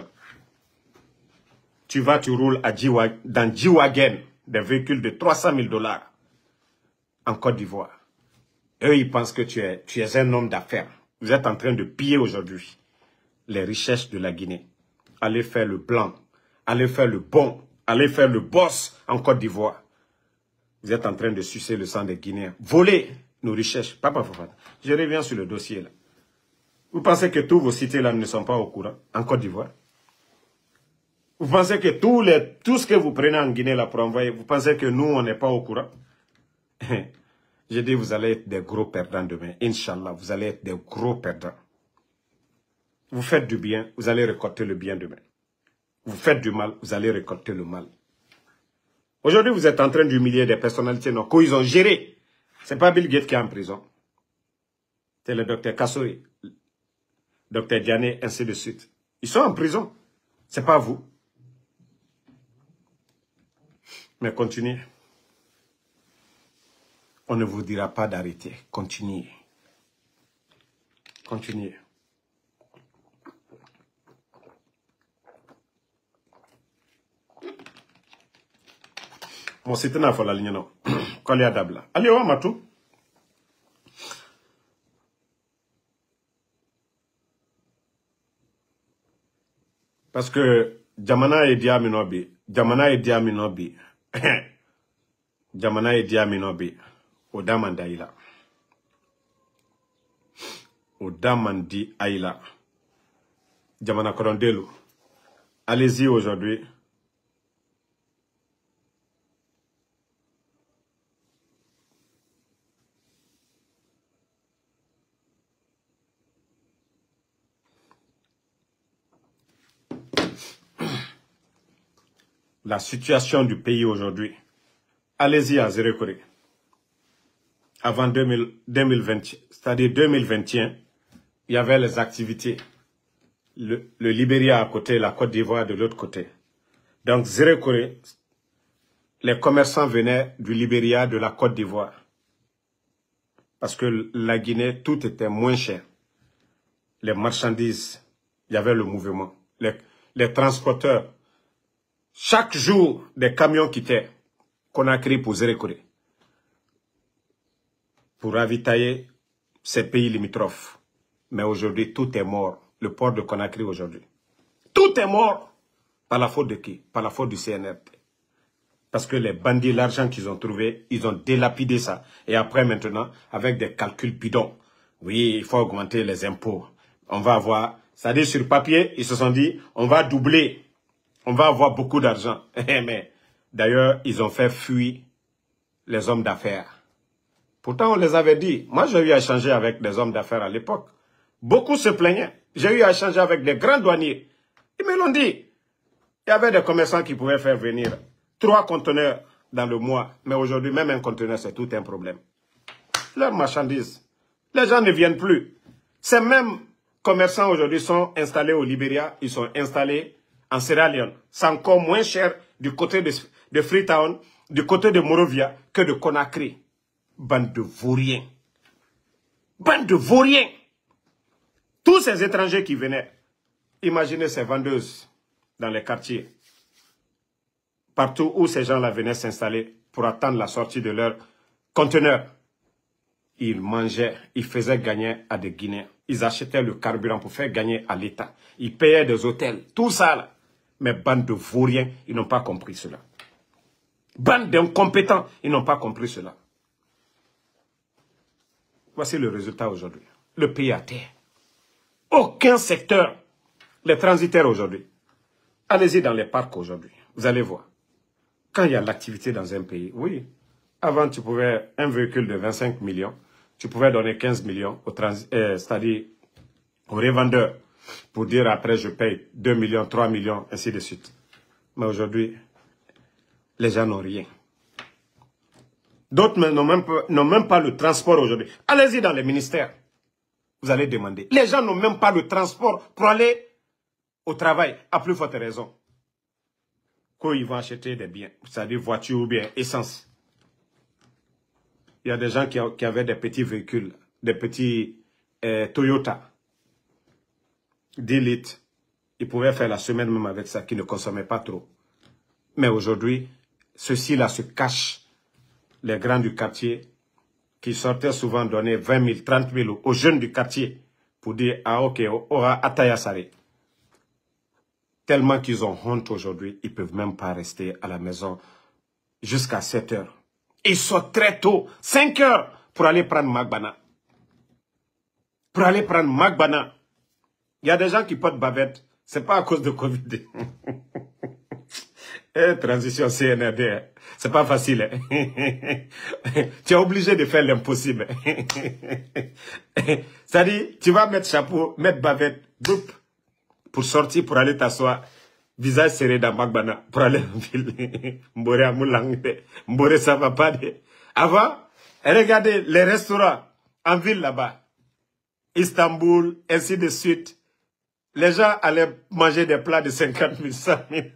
Tu vas, tu roules à G dans G-Wagen, des véhicules de trois cent mille dollars en Côte d'Ivoire. Eux, ils pensent que tu es, tu es un homme d'affaires. Vous êtes en train de piller aujourd'hui les richesses de la Guinée. Allez faire le blanc, allez faire le bon, allez faire le boss en Côte d'Ivoire. Vous êtes en train de sucer le sang des Guinéens. Voler nos richesses. Papa Fofana, je reviens sur le dossier là. Vous pensez que tous vos cités là ne sont pas au courant en Côte d'Ivoire? Vous pensez que tous les, tout ce que vous prenez en Guinée là pour envoyer, vous pensez que nous, on n'est pas au courant? J'ai dit, vous allez être des gros perdants demain. Inch'Allah, vous allez être des gros perdants. Vous faites du bien, vous allez récolter le bien demain. Vous faites du mal, vous allez récolter le mal. Aujourd'hui, vous êtes en train d'humilier des personnalités non, qu'ils ont géré. Ce n'est pas Bill Gates qui est en prison. C'est le docteur Kassouri, docteur Diané, ainsi de suite. Ils sont en prison. Ce n'est pas vous. Mais continuez. On ne vous dira pas d'arrêter. Continuez. Continuez. Bon, c'était une affaire la ligne, non. Quand il y a d'abla. Allez, on va tout. Parce que Jamana et Diaminobi, Jamana et Diaminobi, Jamana et Diaminobi, Odamanda Aïla. Odamandi Aïla. Jamana Korondelo. Allez-y aujourd'hui. La situation du pays aujourd'hui. Allez-y à Zérékoré. Avant deux mille vingt, c'est-à-dire deux mille vingt et un, il y avait les activités. Le, le Libéria à côté, la Côte d'Ivoire de l'autre côté. Donc Zérékoré, les commerçants venaient du Libéria, de la Côte d'Ivoire. Parce que la Guinée, tout était moins cher. Les marchandises, il y avait le mouvement. Les, les transporteurs. Chaque jour, des camions quittaient Conakry pour Zérékoré. Pour ravitailler ces pays limitrophes. Mais aujourd'hui, tout est mort. Le port de Conakry aujourd'hui. Tout est mort. Par la faute de qui? Par la faute du C N R D. Parce que les bandits, l'argent qu'ils ont trouvé, ils ont délapidé ça. Et après maintenant, avec des calculs bidons. Oui, il faut augmenter les impôts. On va avoir, c'est-à-dire sur papier, ils se sont dit, on va doubler. On va avoir beaucoup d'argent. Mais d'ailleurs, ils ont fait fuir les hommes d'affaires. Pourtant, on les avait dit. Moi, j'ai eu à échanger avec des hommes d'affaires à l'époque. Beaucoup se plaignaient. J'ai eu à échanger avec des grands douaniers. Ils me l'ont dit. Il y avait des commerçants qui pouvaient faire venir trois conteneurs dans le mois. Mais aujourd'hui, même un conteneur, c'est tout un problème. Leurs marchandises. Les gens ne viennent plus. Ces mêmes commerçants aujourd'hui sont installés au Libéria. Ils sont installés en Sierra Leone. C'est encore moins cher du côté de, de Freetown, du côté de Monrovia que de Conakry. Bande de vauriens. Bande de vauriens. Tous ces étrangers qui venaient, imaginez ces vendeuses dans les quartiers. Partout où ces gens-là venaient s'installer pour attendre la sortie de leur conteneur. Ils mangeaient, ils faisaient gagner à des Guinéens. Ils achetaient le carburant pour faire gagner à l'État. Ils payaient des hôtels. Tout ça là. Mais bande de vauriens, ils n'ont pas compris cela. Bande d'incompétents, ils n'ont pas compris cela. Voici le résultat aujourd'hui. Le pays à terre. Aucun secteur. Les transitaires aujourd'hui. Allez-y dans les parcs aujourd'hui. Vous allez voir. Quand il y a l'activité dans un pays, oui. Avant, tu pouvais, un véhicule de vingt-cinq millions, tu pouvais donner quinze millions au trans, euh, c'est-à-dire au revendeur pour dire après je paye deux millions, trois millions, ainsi de suite. Mais aujourd'hui, les gens n'ont rien. D'autres n'ont même, même pas le transport aujourd'hui. Allez-y dans les ministères. Vous allez demander. Les gens n'ont même pas le transport pour aller au travail, à plus forte raison. Quand ils vont acheter des biens, c'est-à-dire voitures ou bien essence. Il y a des gens qui, qui avaient des petits véhicules, des petits euh, Toyota, dix litres. Ils pouvaient faire la semaine même avec ça, qui ne consommaient pas trop. Mais aujourd'hui, ceux-ci-là se cachent. Les grands du quartier, qui sortaient souvent donner vingt mille, trente mille aux jeunes du quartier pour dire, ah ok, on va Ataya Sare. Tellement qu'ils ont honte aujourd'hui, ils ne peuvent même pas rester à la maison jusqu'à sept heures. Ils sortent très tôt, cinq heures, pour aller prendre Magbana. Pour aller prendre Magbana. Il y a des gens qui portent bavette, ce n'est pas à cause de Covid. Eh, transition C N R D, c'est pas facile. Tu es obligé de faire l'impossible. C'est-à-dire, tu vas mettre chapeau, mettre bavette, boum, pour sortir, pour aller t'asseoir, visage serré dans Magbana, pour aller en ville. Mbore Amoulang, Mbore ça va pas. Avant, regardez les restaurants en ville là-bas, Istanbul, ainsi de suite. Les gens allaient manger des plats de cinquante mille, cent mille.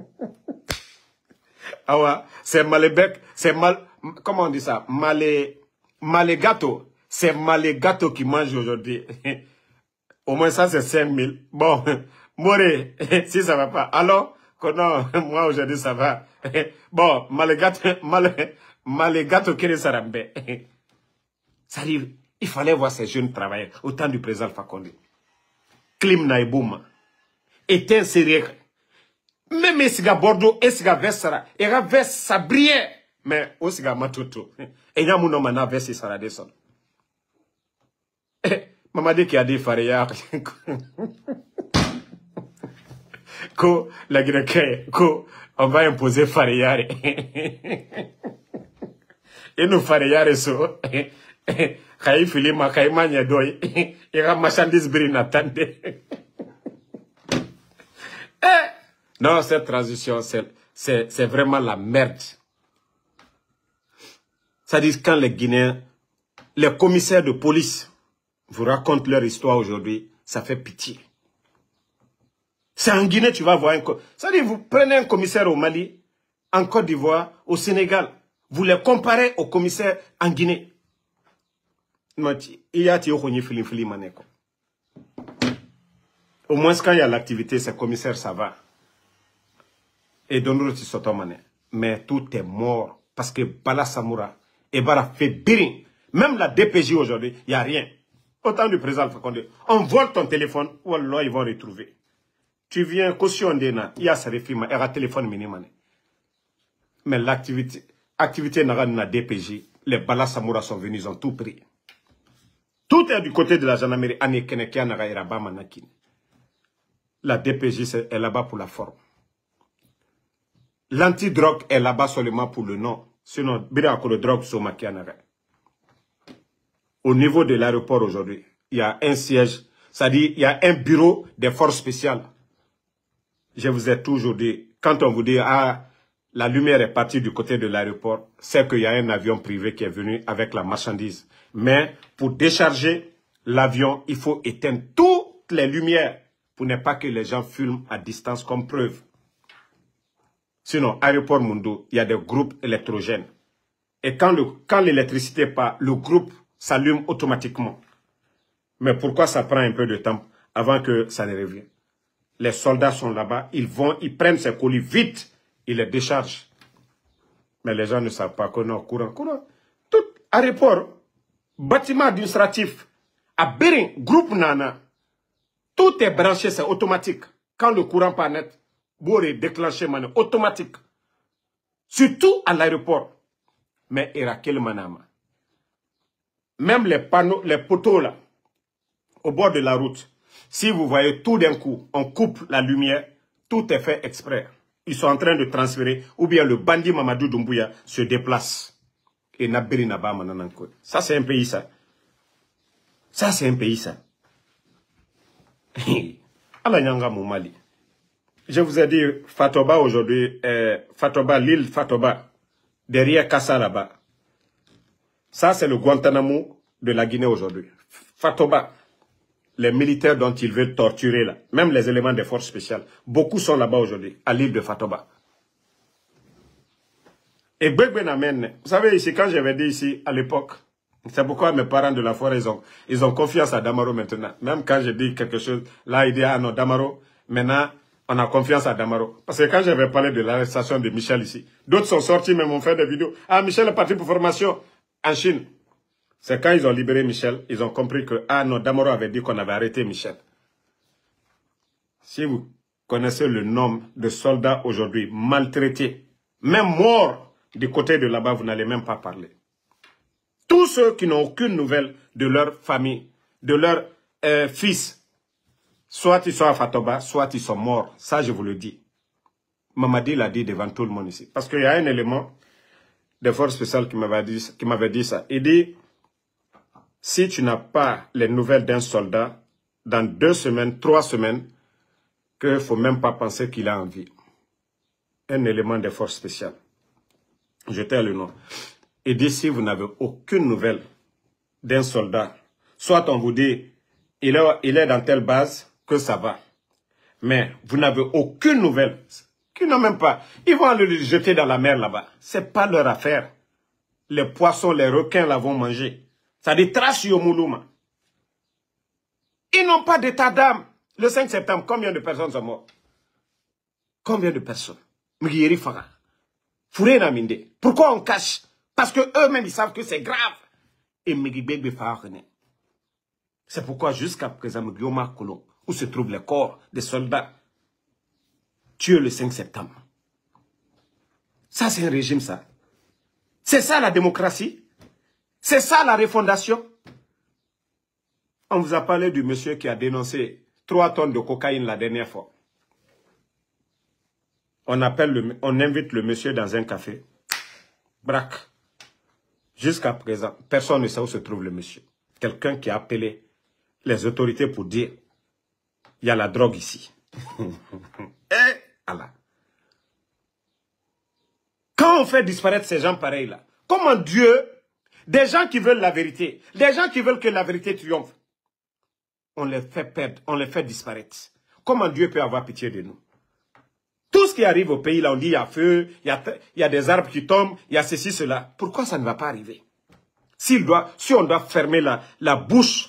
Ah ouais, c'est malbec, c'est mal, comment on dit ça, malé, malé gâteau. C'est malé gâteau qui mange aujourd'hui. Au moins ça c'est cinq mille. Bon, Moré, si ça va pas. Alors, non, moi aujourd'hui ça va. Bon, malé gâteau, malé, malé gâteau qui est sarambe. Ça arrive, il fallait voir ces jeunes travailler au temps du président Fakonde. Clim naïbouma. Éteint sérieux. Même si Bordeaux, et si Vessara, et Vess Sabrier, mais aussi Matuto. Et y'a mon homme à Vessi Saradesson. Maman dit qu'il y a des faréards. Ko, la Guinée, ko, on va imposer faréards. Et nous faréards, so. Khaï Filima, Khaï Magnadoy, et la marchandise brille n'attendait. Non, cette transition, c'est vraiment la merde. Ça dit quand les Guinéens, les commissaires de police vous racontent leur histoire aujourd'hui, ça fait pitié. C'est en Guinée, tu vas voir un... Ça dit, vous prenez un commissaire au Mali, en Côte d'Ivoire, au Sénégal, vous les comparez aux commissaires en Guinée. Au moins, quand il y a l'activité, ces commissaires, ça va. Et Donoro Tissotomane. Mais tout est mort. Parce que Bala Samoura et Bara fait birin. Même la D P J aujourd'hui, il n'y a rien. Autant du président Fakonde. On vole ton téléphone, ou alors ils vont retrouver. Tu viens, caution d'Ena, il y a sa réfirme, il y a un téléphone minimum. Mais l'activité, activité n'a la D P J, les Bala Samoura sont venus, ils ont tout pris. Tout est du côté de la gendarmerie. La D P J est là-bas pour la forme. L'antidrogue est là-bas seulement pour le nom. Sinon, le drogue au niveau de l'aéroport aujourd'hui, il y a un siège, c'est-à-dire il y a un bureau des forces spéciales. Je vous ai toujours dit, quand on vous dit, ah, la lumière est partie du côté de l'aéroport, c'est qu'il y a un avion privé qui est venu avec la marchandise. Mais pour décharger l'avion, il faut éteindre toutes les lumières pour ne pas que les gens filment à distance comme preuve. Sinon, aéroport Mundo, il y a des groupes électrogènes. Et quand l'électricité quand part, le groupe s'allume automatiquement. Mais pourquoi ça prend un peu de temps avant que ça ne revienne? Les soldats sont là-bas, ils vont, ils prennent ces colis vite, ils les déchargent. Mais les gens ne savent pas qu'on est au courant. courant. Tout aéroport, bâtiment administratif, à Bering, groupe Nana, tout est branché, c'est automatique. Quand le courant part net, Boré déclenché mane automatique. Surtout à l'aéroport. Mais Irakel Manama. Même les panneaux, les poteaux là, au bord de la route, si vous voyez tout d'un coup, on coupe la lumière, tout est fait exprès. Ils sont en train de transférer, ou bien le bandit Mamadou Doumbouya se déplace. Et Nabiri Naba Manananko. Ça c'est un pays ça. Ça c'est un pays ça. Allah Nyanga Moumali. Je vous ai dit, Fatoba aujourd'hui, euh, Fatoba, l'île Fatoba, derrière Kassa là-bas. Ça, c'est le Guantanamo de la Guinée aujourd'hui. Fatoba, les militaires dont ils veulent torturer là, même les éléments des forces spéciales, beaucoup sont là-bas aujourd'hui, à l'île de Fatoba. Et Begbenamen, vous savez ici, quand j'avais dit ici, à l'époque, c'est pourquoi mes parents de la forêt, ils ont, ils ont confiance à Damaro maintenant. Même quand je dis quelque chose, là, ils disent, ah non, Damaro, maintenant, on a confiance à Damaro. Parce que quand j'avais parlé de l'arrestation de Michel ici, d'autres sont sortis, même ont fait des vidéos. Ah, Michel est parti pour formation en Chine. C'est quand ils ont libéré Michel, ils ont compris que, ah non, Damaro avait dit qu'on avait arrêté Michel. Si vous connaissez le nombre de soldats aujourd'hui maltraités, même morts du côté de là-bas, vous n'allez même pas parler. Tous ceux qui n'ont aucune nouvelle de leur famille, de leur euh, fils, soit ils sont à Fatoba, soit ils sont morts. Ça, je vous le dis. Mamadi l'a dit devant tout le monde ici. Parce qu'il y a un élément des forces spéciales qui m'avait dit, qui m'avait dit ça. Il dit, si tu n'as pas les nouvelles d'un soldat, dans deux semaines, trois semaines, qu'il ne faut même pas penser qu'il a envie. Un élément des forces spéciales. Je tais le nom. Il dit, si vous n'avez aucune nouvelle d'un soldat, soit on vous dit, il est, il est dans telle base, que ça va. Mais vous n'avez aucune nouvelle. Qu'ils n'ont même pas. Ils vont aller le jeter dans la mer là-bas. Ce n'est pas leur affaire. Les poissons, les requins là vont manger. Ça dit trace au Moulouma. Ils n'ont pas d'état d'âme. Le cinq septembre, combien de personnes sont mortes? Combien de personnes? Mugiri Fara. Fouré Naminde. Pourquoi on cache? Parce que eux-mêmes, ils savent que c'est grave. Et Mugibebe Fara. C'est pourquoi jusqu'à présent, Mugioma Kolon, où se trouvent les corps des soldats tués le cinq septembre. Ça, c'est un régime, ça. C'est ça la démocratie. C'est ça la refondation. On vous a parlé du monsieur qui a dénoncé trois tonnes de cocaïne la dernière fois. On, appelle le, on invite le monsieur dans un café. Braque. Jusqu'à présent, personne ne sait où se trouve le monsieur. Quelqu'un qui a appelé les autorités pour dire il y a la drogue ici. Eh, Allah. Quand on fait disparaître ces gens pareils là, comment Dieu, des gens qui veulent la vérité, des gens qui veulent que la vérité triomphe, on les fait perdre, on les fait disparaître. Comment Dieu peut avoir pitié de nous? Tout ce qui arrive au pays là, on dit il y a feu, il y a, il y a des arbres qui tombent, il y a ceci, cela. Pourquoi ça ne va pas arriver? S'il doit, si on doit fermer la, la bouche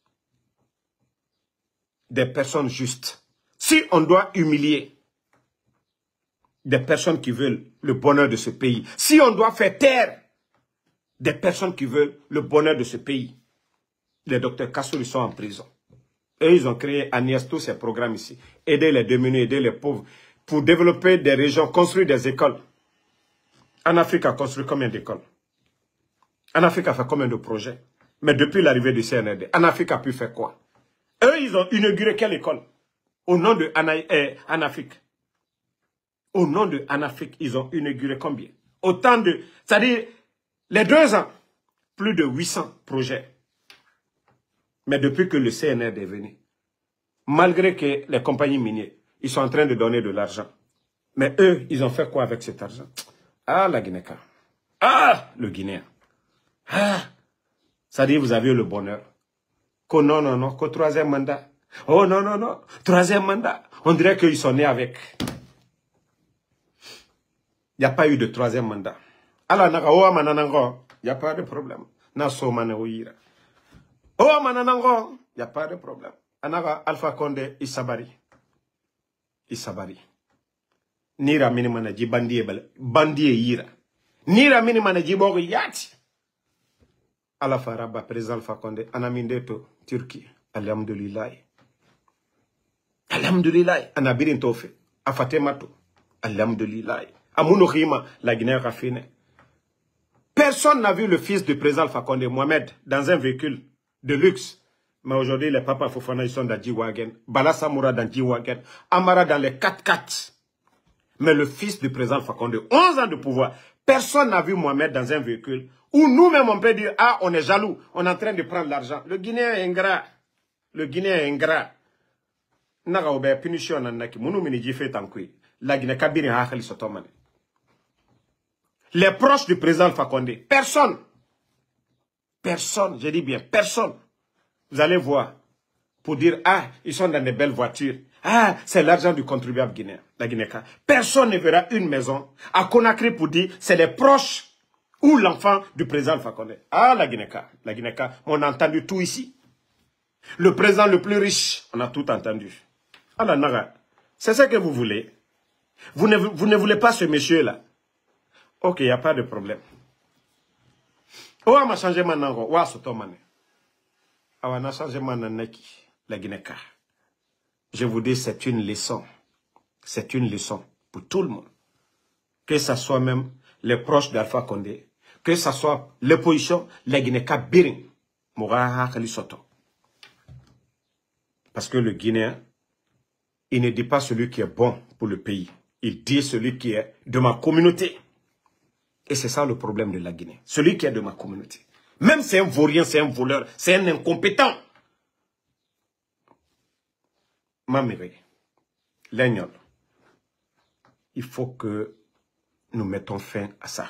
des personnes justes, si on doit humilier des personnes qui veulent le bonheur de ce pays, si on doit faire taire des personnes qui veulent le bonheur de ce pays, les docteurs Kassouri sont en prison. Et ils ont créé Agnès tous ces programmes ici, aider les démunis, aider les pauvres, pour développer des régions, construire des écoles. En Afrique a construit combien d'écoles? En Afrique a fait combien de projets? Mais depuis l'arrivée du C N R D, en Afrique a pu faire quoi? Eux, ils ont inauguré quelle école? Au nom de Anafrique. Au nom de Anafrique, ils ont inauguré combien? Autant de... C'est-à-dire, les deux ans, plus de huit cents projets. Mais depuis que le C N R D est venu, malgré que les compagnies minières, ils sont en train de donner de l'argent. Mais eux, ils ont fait quoi avec cet argent? Ah, la Guinéka. Ah, le Guinéen. Ah, c'est-à-dire, vous avez le bonheur. Que non, non, non, qu'au troisième mandat. Oh non, non, non, troisième mandat. On dirait qu'ils sont nés avec. Il n'y a pas eu de troisième mandat. Alors, il n'y a pas de problème. Oh, mananango, il n'y a pas de problème. Anaga Alpha Condé, Isabari. Isabari. Nira minimana ji bandie bandie yira. Nira minimana ji bogo yati. Alafa Rabba, président Alpha Condé, Anamindeto, Turquie. Alhamdulillah. Alhamdulillah. Anabirin tofe. à Fatemato, alhamdulillah, à Mounourima, la Guinée raffinée. Personne n'a vu le fils du président Alpha Condé, Mohamed, dans un véhicule de luxe. Mais aujourd'hui, les papas Fofana, ils sont dans G-Wagon. Bala Samoura dans G-Wagon. Amara dans les quatre quatre. Mais le fils du président Alpha Condé, onze ans de pouvoir, personne n'a vu Mohamed dans un véhicule où nous-mêmes on peut dire, ah, on est jaloux, on est en train de prendre l'argent. Le Guinéen est ingrat. Le Guinéen est ingrat. Naga obe punition nanaki, mounou miniji fait en kui. La Guinée kabiri hakali sotomane. Les proches du président Alpha Condé, personne. Personne, je dis bien, personne. Vous allez voir, pour dire, ah, ils sont dans des belles voitures. Ah, c'est l'argent du contribuable guinéen, la Guinée-Ka. Personne ne verra une maison à Conakry pour dire, c'est les proches ou l'enfant du président Alpha Condé. Ah, la Guinée-Ka, la Guinée-Ka, on a entendu tout ici. Le président le plus riche, on a tout entendu. Alors, Naga, c'est ce que vous voulez. Vous ne, vous ne voulez pas ce monsieur-là. Ok, il n'y a pas de problème. Oh, on a changé maintenant. On a changé maintenant. La Guinée-Ka. Je vous dis, c'est une leçon. C'est une leçon pour tout le monde. Que ce soit même les proches d'Alpha Condé, que ce soit l'opposition, la Guinée-Ka Biring. Parce que le Guinéen, il ne dit pas celui qui est bon pour le pays. Il dit celui qui est de ma communauté. Et c'est ça le problème de la Guinée. Celui qui est de ma communauté. Même c'est un vaurien, c'est un voleur, c'est un incompétent. Maméré, l'aignol, il faut que nous mettons fin à ça.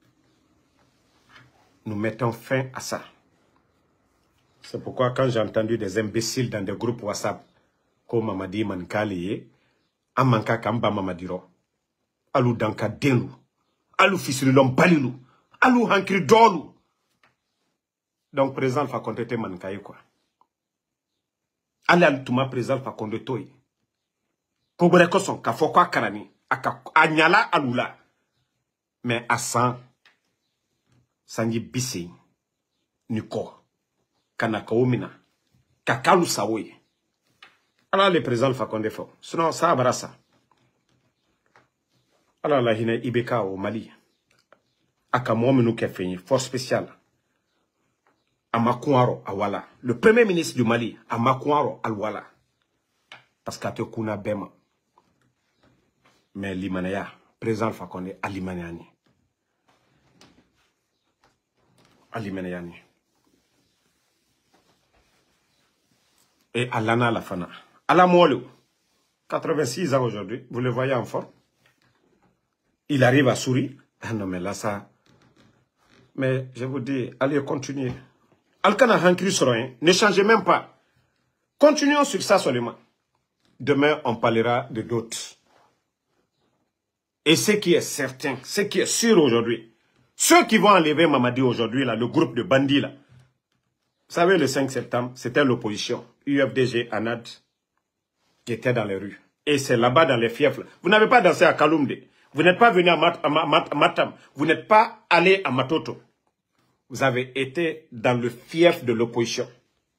Nous mettons fin à ça. C'est pourquoi quand j'ai entendu des imbéciles dans des groupes WhatsApp, comme Mamadi Mankali, Amanka Kamba Mamadiro, Alou Danka Denu, Alou Fisrilom Balilou, Alou Hankri Dolou. Donc, président Alpha Condé te Mankaye quoi. Allez, Touma, président Alpha Condé Toy. Kobere Koson, Kafokwa Karani, Anyala Alula. Mais à cent, Sanji Bissé, Nuko, Kanakaomina, Kakalu Saoui. Alors, le président Alpha Condé fait. Sinon, ça va ça. Alors, la Hine Ibeka au Mali. Akamouamenu Kefeni, force spéciale. Amakouaro Awala. Le premier ministre du Mali, Amakouaro Awala. Parce qu'à Tekuna Bema. Mais Limanaya, président Alpha Condé, à Limanayani. À Limanayani. Et à Lana Lafana. À la Moualou. quatre-vingt-six ans aujourd'hui, vous le voyez en forme. Il arrive à sourire. Ah non, mais là, ça. Mais je vous dis, allez, continuez. Alkana Hankri Soroyen, ne changez même pas. Continuons sur ça seulement. Demain, on parlera de d'autres. Et ce qui est certain, ce qui est sûr aujourd'hui, ceux qui vont enlever Mamadi aujourd'hui, là, le groupe de bandits, là. Vous savez, le cinq septembre, c'était l'opposition. U F D G, Anad, qui était dans les rues. Et c'est là-bas, dans les fiefs. Là. Vous n'avez pas dansé à Kaloumde. Vous n'êtes pas venu à, Mat à, Mat à Matam. Vous n'êtes pas allé à Matoto. Vous avez été dans le fief de l'opposition.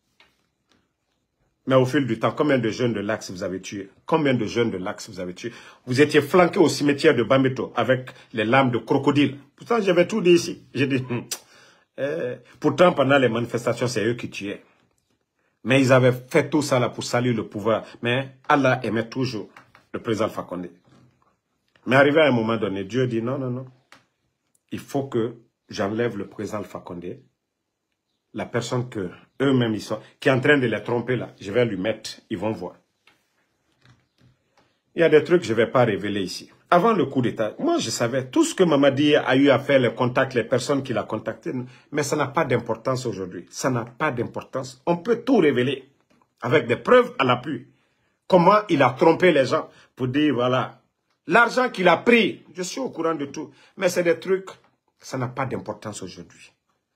Mais au fil du temps, combien de jeunes de l'Axe vous avez tués? Combien de jeunes de l'Axe vous avez tués? Vous étiez flanqués au cimetière de Bambeto avec les lames de crocodile. Pourtant, j'avais tout dit ici. J'ai dit, eh, pourtant, pendant les manifestations, c'est eux qui tuaient. Mais ils avaient fait tout ça là pour saluer le pouvoir. Mais Allah aimait toujours le président Alpha Condé. Mais arrivé à un moment donné, Dieu dit non, non, non. Il faut que j'enlève le président Alpha Condé. La personne que eux-mêmes ils sont, qui est en train de les tromper là, je vais lui mettre, ils vont voir. Il y a des trucs que je ne vais pas révéler ici. Avant le coup d'État, moi je savais tout ce que Mamadi a eu à faire, les contacts, les personnes qu'il a contactées, mais ça n'a pas d'importance aujourd'hui. Ça n'a pas d'importance. On peut tout révéler avec des preuves à l'appui. Comment il a trompé les gens pour dire voilà, l'argent qu'il a pris, je suis au courant de tout, mais c'est des trucs, ça n'a pas d'importance aujourd'hui.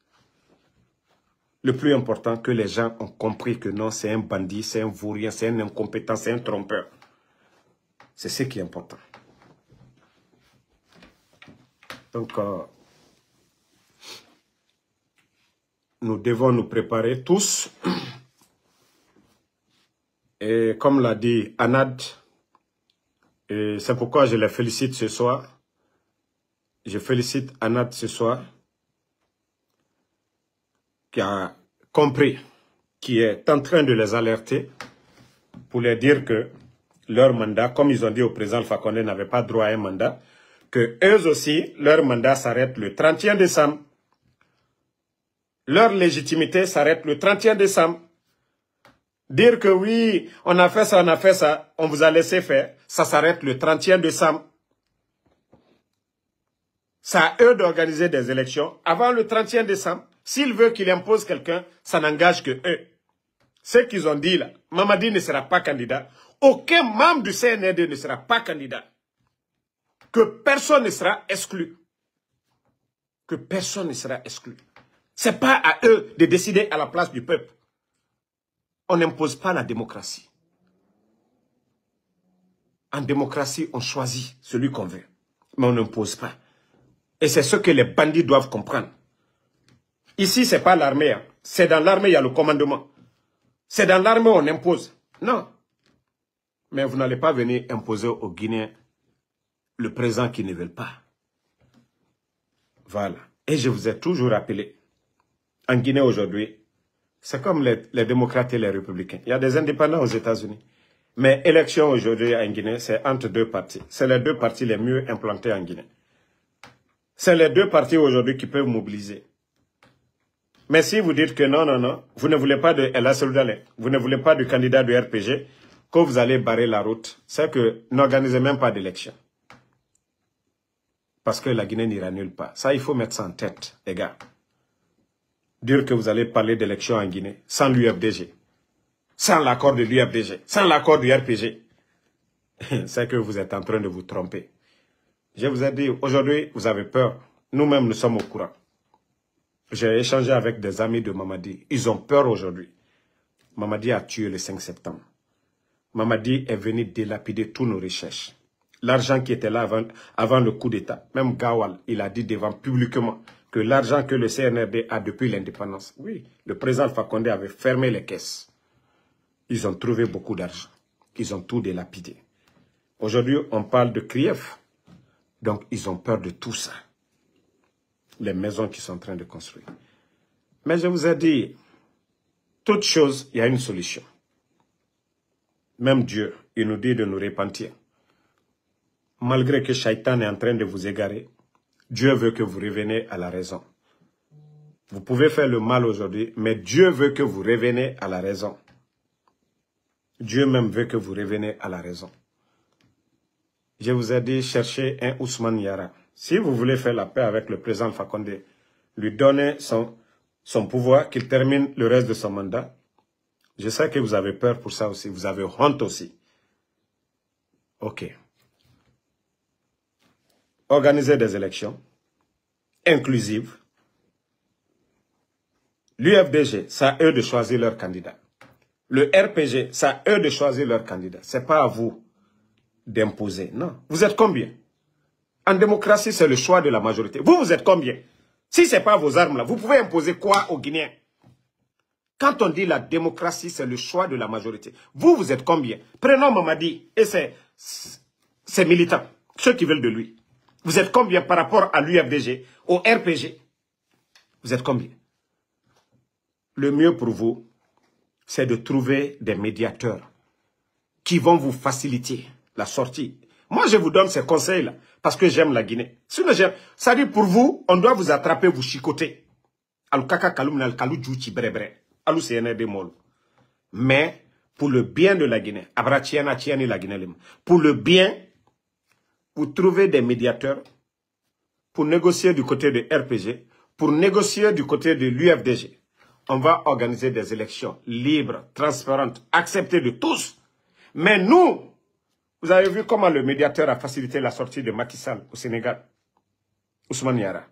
Le plus important, que les gens ont compris que non, c'est un bandit, c'est un vaurien, c'est un incompétent, c'est un trompeur. C'est ce qui est important. Donc, euh, nous devons nous préparer tous. Et comme l'a dit Anad, Et c'est pourquoi je les félicite ce soir. Je félicite Anad ce soir, qui a compris, qui est en train de les alerter pour leur dire que leur mandat, comme ils ont dit au président Alpha Condé, n'avait pas droit à un mandat, que eux aussi, leur mandat s'arrête le trente et un décembre. Leur légitimité s'arrête le trente et un décembre. Dire que oui, on a fait ça, on a fait ça, on vous a laissé faire, ça s'arrête le trente et un décembre. C'est à eux d'organiser des élections avant le trente et un décembre. S'ils veulent qu'il impose quelqu'un, ça n'engage que eux. Ce qu'ils ont dit là, Mamadi ne sera pas candidat. Aucun membre du C N R D ne sera pas candidat. Que personne ne sera exclu. Que personne ne sera exclu. Ce n'est pas à eux de décider à la place du peuple. On n'impose pas la démocratie. En démocratie, on choisit celui qu'on veut. Mais on n'impose pas. Et c'est ce que les bandits doivent comprendre. Ici, ce n'est pas l'armée. Hein. C'est dans l'armée, il y a le commandement. C'est dans l'armée on impose. Non. Mais vous n'allez pas venir imposer aux Guinéens le présent qu'ils ne veulent pas. Voilà. Et je vous ai toujours rappelé, en Guinée aujourd'hui, c'est comme les, les démocrates et les républicains. Il y a des indépendants aux États-Unis. Mais élection aujourd'hui en Guinée, c'est entre deux partis. C'est les deux partis les mieux implantés en Guinée. C'est les deux partis aujourd'hui qui peuvent mobiliser. Mais si vous dites que non, non, non, vous ne voulez pas de Ella Soldalé, vous ne voulez pas du candidat du R P G, que vous allez barrer la route, c'est que n'organisez même pas d'élection. Parce que la Guinée n'ira nulle part. Ça, il faut mettre ça en tête, les gars. Dire que vous allez parler d'élection en Guinée sans l'U F D G, sans l'accord de l'U F D G, sans l'accord du R P G, c'est que vous êtes en train de vous tromper. Je vous ai dit, aujourd'hui, vous avez peur. Nous-mêmes, nous sommes au courant. J'ai échangé avec des amis de Mamadi. Ils ont peur aujourd'hui. Mamadi a tué le cinq septembre. Mamadi est venu délapider tous nos recherches. L'argent qui était là avant, avant le coup d'État. Même Gawal, il a dit devant publiquement que l'argent que le C N R D a depuis l'indépendance. Oui, le président Alpha Condé avait fermé les caisses. Ils ont trouvé beaucoup d'argent. Ils ont tout délapidé. Aujourd'hui, on parle de Krief. Donc, ils ont peur de tout ça. Les maisons qu'ils sont en train de construire. Mais je vous ai dit, toute chose, il y a une solution. Même Dieu, il nous dit de nous repentir. Malgré que Shaitan est en train de vous égarer, Dieu veut que vous reveniez à la raison. Vous pouvez faire le mal aujourd'hui, mais Dieu veut que vous reveniez à la raison. Dieu même veut que vous reveniez à la raison. Je vous ai dit, cherchez un Ousmane Yara. Si vous voulez faire la paix avec le président Alpha Condé, lui donner son, son pouvoir, qu'il termine le reste de son mandat, je sais que vous avez peur pour ça aussi, vous avez honte aussi. Ok. Organisez des élections inclusives. L'U F D G, c'est à eux de choisir leur candidat. Le R P G, c'est à eux de choisir leur candidat. Ce n'est pas à vous d'imposer. Non. Vous êtes combien? En démocratie, c'est le choix de la majorité. Vous, vous êtes combien? Si ce n'est pas vos armes là, vous pouvez imposer quoi aux Guinéens? Quand on dit la démocratie, c'est le choix de la majorité. Vous, vous êtes combien? Prenons Mamadi et ses, ses militants, ceux qui veulent de lui. Vous êtes combien par rapport à l'U F D G, au R P G? Vous êtes combien? Le mieux pour vous, c'est de trouver des médiateurs qui vont vous faciliter la sortie. Moi, je vous donne ces conseils-là parce que j'aime la Guinée. Sinon, j'aime. Ça dit pour vous, on doit vous attraper, vous chicoter. Mais pour le bien de la Guinée, pour le bien, vous trouvez des médiateurs pour négocier du côté de R P G, pour négocier du côté de l'U F D G. On va organiser des élections libres, transparentes, acceptées de tous. Mais nous, vous avez vu comment le médiateur a facilité la sortie de Macky Sall au Sénégal, Ousmane Yara.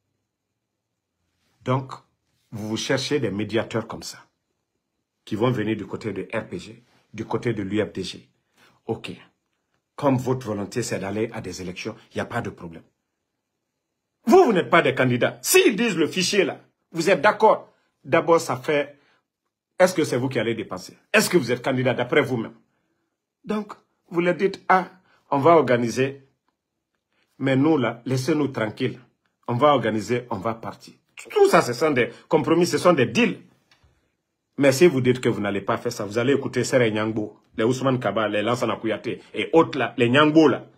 Donc, vous vous cherchez des médiateurs comme ça, qui vont venir du côté de R P G, du côté de l'U F D G. Ok. Comme votre volonté, c'est d'aller à des élections, il n'y a pas de problème. Vous, vous n'êtes pas des candidats. S'ils disent le fichier là, vous êtes d'accord. D'abord, ça fait, est-ce que c'est vous qui allez dépenser? Est-ce que vous êtes candidat d'après vous-même? Donc, vous leur dites, ah, on va organiser. Mais nous, là, laissez-nous tranquilles. On va organiser, on va partir. Tout ça, ce sont des compromis, ce sont des deals. Mais si vous dites que vous n'allez pas faire ça, vous allez écouter Sere Nyangbo, les Ousmane Kaba, les Lansana Kouyaté et autres là, les Nyangbo là.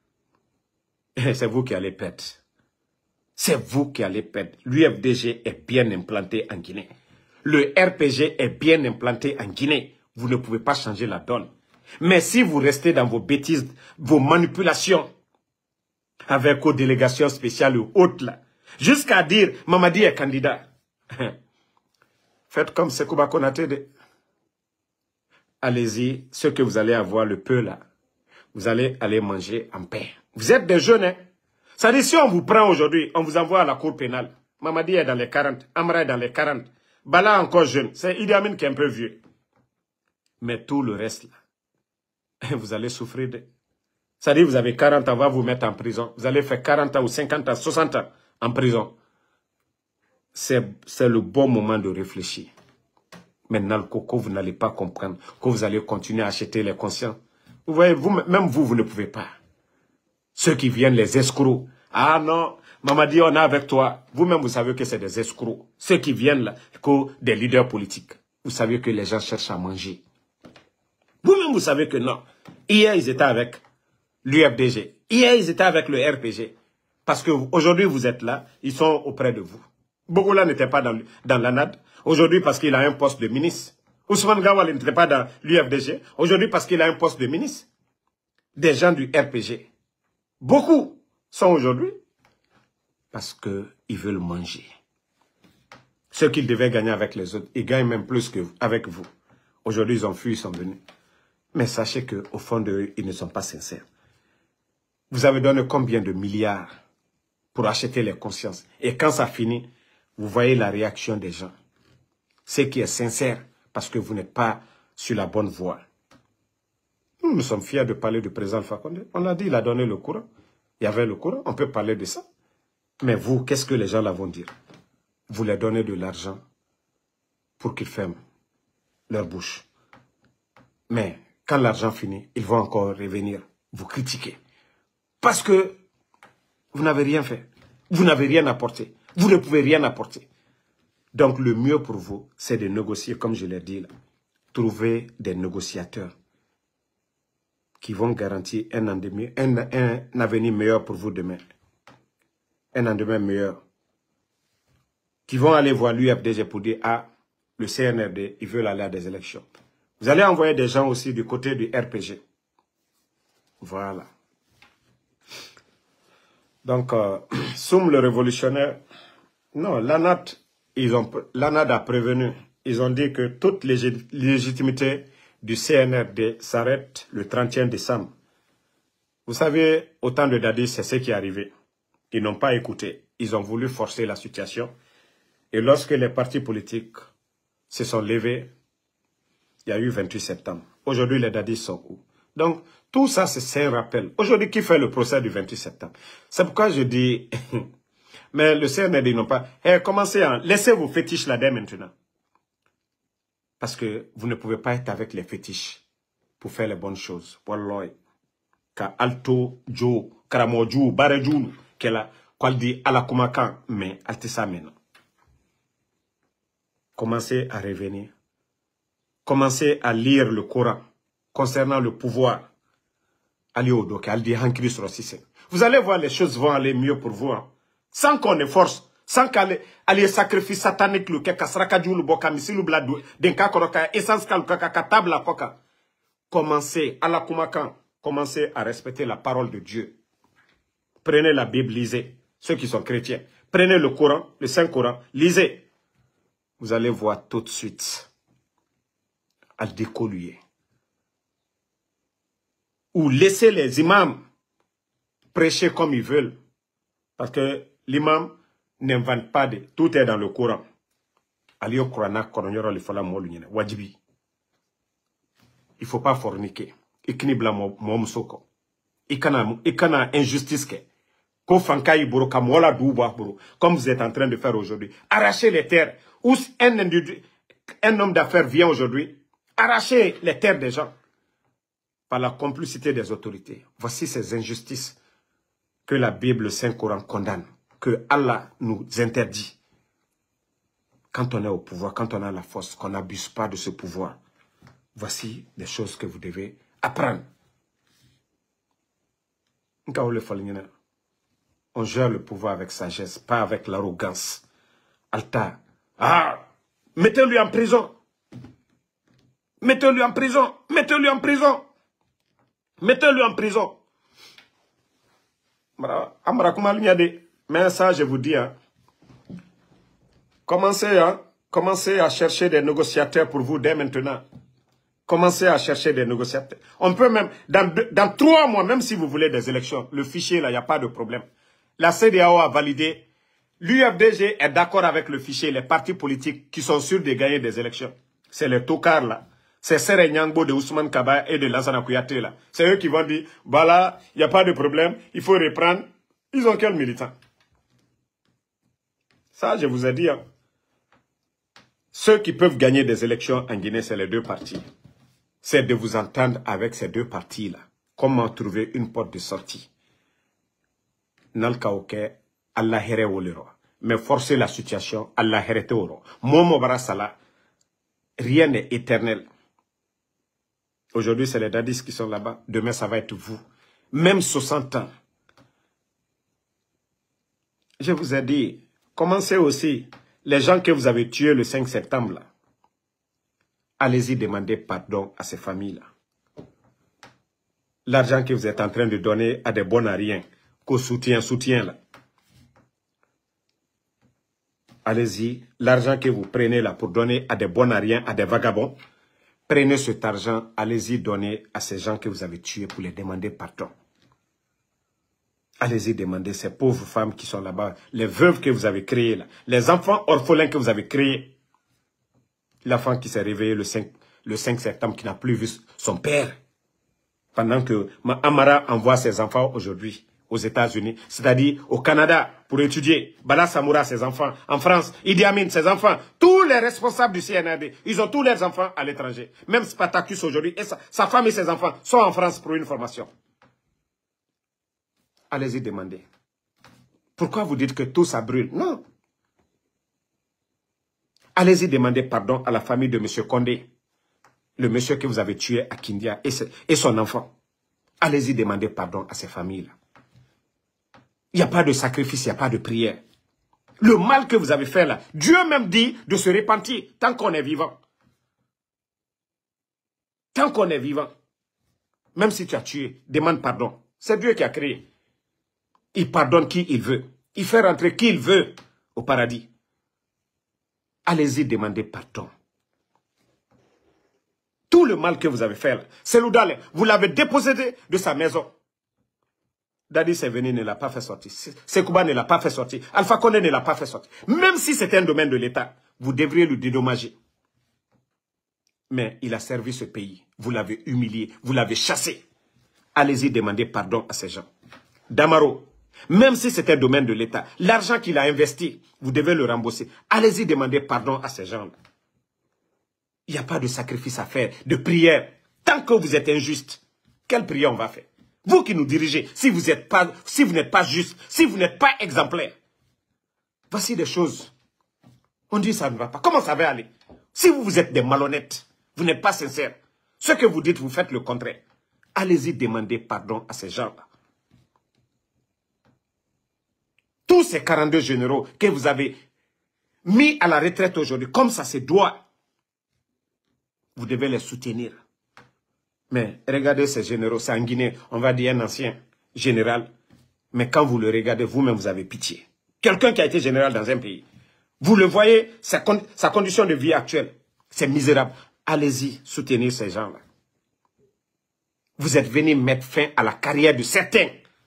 C'est vous qui allez perdre. C'est vous qui allez perdre. L'U F D G est bien implanté en Guinée. Le R P G est bien implanté en Guinée. Vous ne pouvez pas changer la donne. Mais si vous restez dans vos bêtises, vos manipulations, avec vos délégations spéciales ou autres là, jusqu'à dire Mamadi est candidat. Faites comme Sekouba Konaté. De... Allez-y, ce que vous allez avoir, le peu là, vous allez aller manger en paix. Vous êtes des jeunes, hein. Ça dit, si on vous prend aujourd'hui, on vous envoie à la cour pénale. Mamadi est dans les quarante, Amra est dans les quarante. Bala encore jeune, c'est Idi Amin qui est un peu vieux. Mais tout le reste là, vous allez souffrir de... Ça dit, vous avez quarante ans, on va vous mettre en prison. Vous allez faire quarante ans ou cinquante ans, soixante ans en prison. C'est le bon moment de réfléchir. Maintenant, le coco, vous n'allez pas comprendre que vous allez continuer à acheter les conscients. Vous voyez, vous, même vous, vous ne pouvez pas. Ceux qui viennent, les escrocs. Ah non, Mamadi, on est avec toi. Vous-même, vous savez que c'est des escrocs. Ceux qui viennent là, que des leaders politiques. Vous savez que les gens cherchent à manger. Vous-même, vous savez que non. Hier, ils étaient avec l'U F D G. Hier, ils étaient avec le R P G. Parce qu'aujourd'hui, vous êtes là, ils sont auprès de vous. Bogola n'était pas dans, dans l'A N A D. Aujourd'hui, parce qu'il a un poste de ministre. Ousmane Gawal n'était pas dans l'U F D G. Aujourd'hui, parce qu'il a un poste de ministre. Des gens du R P G. Beaucoup sont aujourd'hui parce qu'ils veulent manger. Ceux qu'ils devaient gagner avec les autres, ils gagnent même plus qu'avec vous. Aujourd'hui, ils ont fui, ils sont venus. Mais sachez qu'au fond d'eux, ils ne sont pas sincères. Vous avez donné combien de milliards pour acheter les consciences? Et quand ça finit, vous voyez la réaction des gens. C'est qui est sincère parce que vous n'êtes pas sur la bonne voie. Nous, nous sommes fiers de parler du président Alpha Condé. On a dit qu'il a donné le courant. Il y avait le courant, on peut parler de ça. Mais vous, qu'est-ce que les gens là vont dire? Vous leur donnez de l'argent pour qu'ils ferment leur bouche. Mais quand l'argent finit, ils vont encore revenir vous critiquer. Parce que vous n'avez rien fait. Vous n'avez rien apporté. Vous ne pouvez rien apporter. Donc le mieux pour vous, c'est de négocier, comme je l'ai dit là. Trouver des négociateurs qui vont garantir un, un, un avenir meilleur pour vous demain. Un lendemain meilleur. Qui vont aller voir l'U F D G pour dire, ah, le C N R D, ils veulent aller à des élections. Vous allez envoyer des gens aussi du côté du R P G. Voilà. Donc, euh, Soum le révolutionnaire, non, l'A N A D, ils ont, l'A N A D a prévenu. Ils ont dit que toute légit légitimité du C N R D s'arrête le trente et un décembre. Vous savez, au temps de Dadi, c'est ce qui est arrivé. Ils n'ont pas écouté. Ils ont voulu forcer la situation. Et lorsque les partis politiques se sont levés, il y a eu vingt-huit septembre. Aujourd'hui, les Dadis sont où? Donc, tout ça, c'est un rappel. Aujourd'hui, qui fait le procès du vingt-huit septembre? C'est pourquoi je dis, mais le C N R D n'ont pas... Hey, commencez à... Laissez vos fétiches là dès maintenant. Parce que vous ne pouvez pas être avec les fétiches pour faire les bonnes choses. Wallah. Ka alto, jo, karamoju, barejou, kela, kwaldi ala kumakan, mais altisa maintenant. Commencez à revenir. Commencez à lire le Coran concernant le pouvoir. Vous allez voir, les choses vont aller mieux pour vous. Hein. Sans qu'on efforce, sans qu'aller aller sacrifice satanique, le kasrakadjou, le boka, misilu bladou, denka koroka, essence kalukaka, katabla koka. Commencez à la kumakan, commencez à respecter la parole de Dieu. Prenez la Bible, lisez. Ceux qui sont chrétiens, prenez le Coran, le Saint-Coran, lisez. Vous allez voir tout de suite à décolluer. Ou laissez les imams prêcher comme ils veulent. Parce que l'imam n'invente pas de... Tout est dans le Coran. Il ne faut pas forniquer. Il ne faut pas injustice. Comme vous êtes en train de faire aujourd'hui. Arracher les terres. Où un, un homme d'affaires vient aujourd'hui, arracher les terres des gens. par la complicité des autorités. Voici ces injustices que la Bible, le Saint-Coran condamne, que Allah nous interdit. Quand on est au pouvoir, quand on a la force, qu'on n'abuse pas de ce pouvoir. Voici des choses que vous devez apprendre. On gère le pouvoir avec sagesse, pas avec l'arrogance. Alta. Ah, mettez-lui en prison. Mettez-lui en prison. Mettez-lui en prison. Mettez-lui en prison. Mais ça, je vous dis, hein, commencez, hein, commencez à chercher des négociateurs pour vous dès maintenant. Commencez à chercher des négociateurs. On peut même, dans, deux, dans trois mois, même si vous voulez des élections, le fichier, là, il n'y a pas de problème. La C D A O a validé. L'U F D G est d'accord avec le fichier, les partis politiques qui sont sûrs de gagner des élections. C'est les tocards, là. C'est Sere Nyangbo de Ousmane Kaba et de Lansana Kouyaté, là. C'est eux qui vont dire, voilà, il n'y a pas de problème, il faut reprendre. Ils ont quel militant? Ça, je vous ai dit, hein. Ceux qui peuvent gagner des élections en Guinée, c'est les deux partis. C'est de vous entendre avec ces deux partis-là. Comment trouver une porte de sortie. Nalkaoke, Allah here wolero. Mais forcer la situation, Allah here teoro. Momo barasala, rien n'est éternel. Aujourd'hui, c'est les dadis qui sont là-bas. Demain, ça va être vous. Même soixante ans. Je vous ai dit, commencez aussi. Les gens que vous avez tués le cinq septembre, là. Allez-y demander pardon à ces familles-là. L'argent que vous êtes en train de donner à des bons à rien, qu'au soutien, soutien là. Allez-y, l'argent que vous prenez là pour donner à des bons à rien, à des vagabonds, prenez cet argent, allez-y donner à ces gens que vous avez tués pour les demander pardon. Allez-y demander ces pauvres femmes qui sont là-bas, les veuves que vous avez créées là, les enfants orphelins que vous avez créés. L'enfant qui s'est réveillé le cinq, le cinq septembre, qui n'a plus vu son père. Pendant que Amara envoie ses enfants aujourd'hui aux États-Unis, c'est-à-dire au Canada, pour étudier. Bala Samoura, ses enfants. En France, Idi Amin, ses enfants. Tous les responsables du C N R D, ils ont tous leurs enfants à l'étranger. Même Spartacus aujourd'hui, et sa, sa femme et ses enfants sont en France pour une formation. Allez-y demander. Pourquoi vous dites que tout ça brûle? Non. Allez-y demander pardon à la famille de M. Condé, le monsieur que vous avez tué à Kindia et, et son enfant. Allez-y demander pardon à ces familles-là. Il n'y a pas de sacrifice, il n'y a pas de prière. Le mal que vous avez fait là, Dieu même dit de se repentir tant qu'on est vivant. Tant qu'on est vivant. Même si tu as tué, demande pardon. C'est Dieu qui a créé. Il pardonne qui il veut. Il fait rentrer qui il veut au paradis. Allez-y demander pardon. Tout le mal que vous avez fait, c'est l'Oudale. Vous l'avez déposé de, de sa maison. Dadi Séveni ne l'a pas fait sortir. Sekouba ne l'a pas fait sortir. Alpha Condé ne l'a pas fait sortir. Même si c'était un domaine de l'État, vous devriez le dédommager. Mais il a servi ce pays. Vous l'avez humilié. Vous l'avez chassé. Allez-y demander pardon à ces gens. Damaro. Même si c'était un domaine de l'État, l'argent qu'il a investi, vous devez le rembourser. Allez-y demander pardon à ces gens-là. Il n'y a pas de sacrifice à faire, de prière. Tant que vous êtes injuste, quelle prière on va faire? Vous qui nous dirigez, si vous n'êtes pas, si vous n'êtes pas juste, si vous n'êtes pas exemplaire. Voici des choses. On dit ça ne va pas. Comment ça va aller? Si vous, vous êtes des malhonnêtes, vous n'êtes pas sincères. Ce que vous dites, vous faites le contraire. Allez-y demander pardon à ces gens-là. Tous ces quarante-deux généraux que vous avez mis à la retraite aujourd'hui, comme ça se doit, vous devez les soutenir. Mais regardez ces généraux, c'est en Guinée, on va dire un ancien général. Mais quand vous le regardez, vous-même, vous avez pitié. Quelqu'un qui a été général dans un pays. Vous le voyez, sa, con sa condition de vie actuelle, c'est misérable. Allez-y, soutenir ces gens-là. Vous êtes venus mettre fin à la carrière de certains.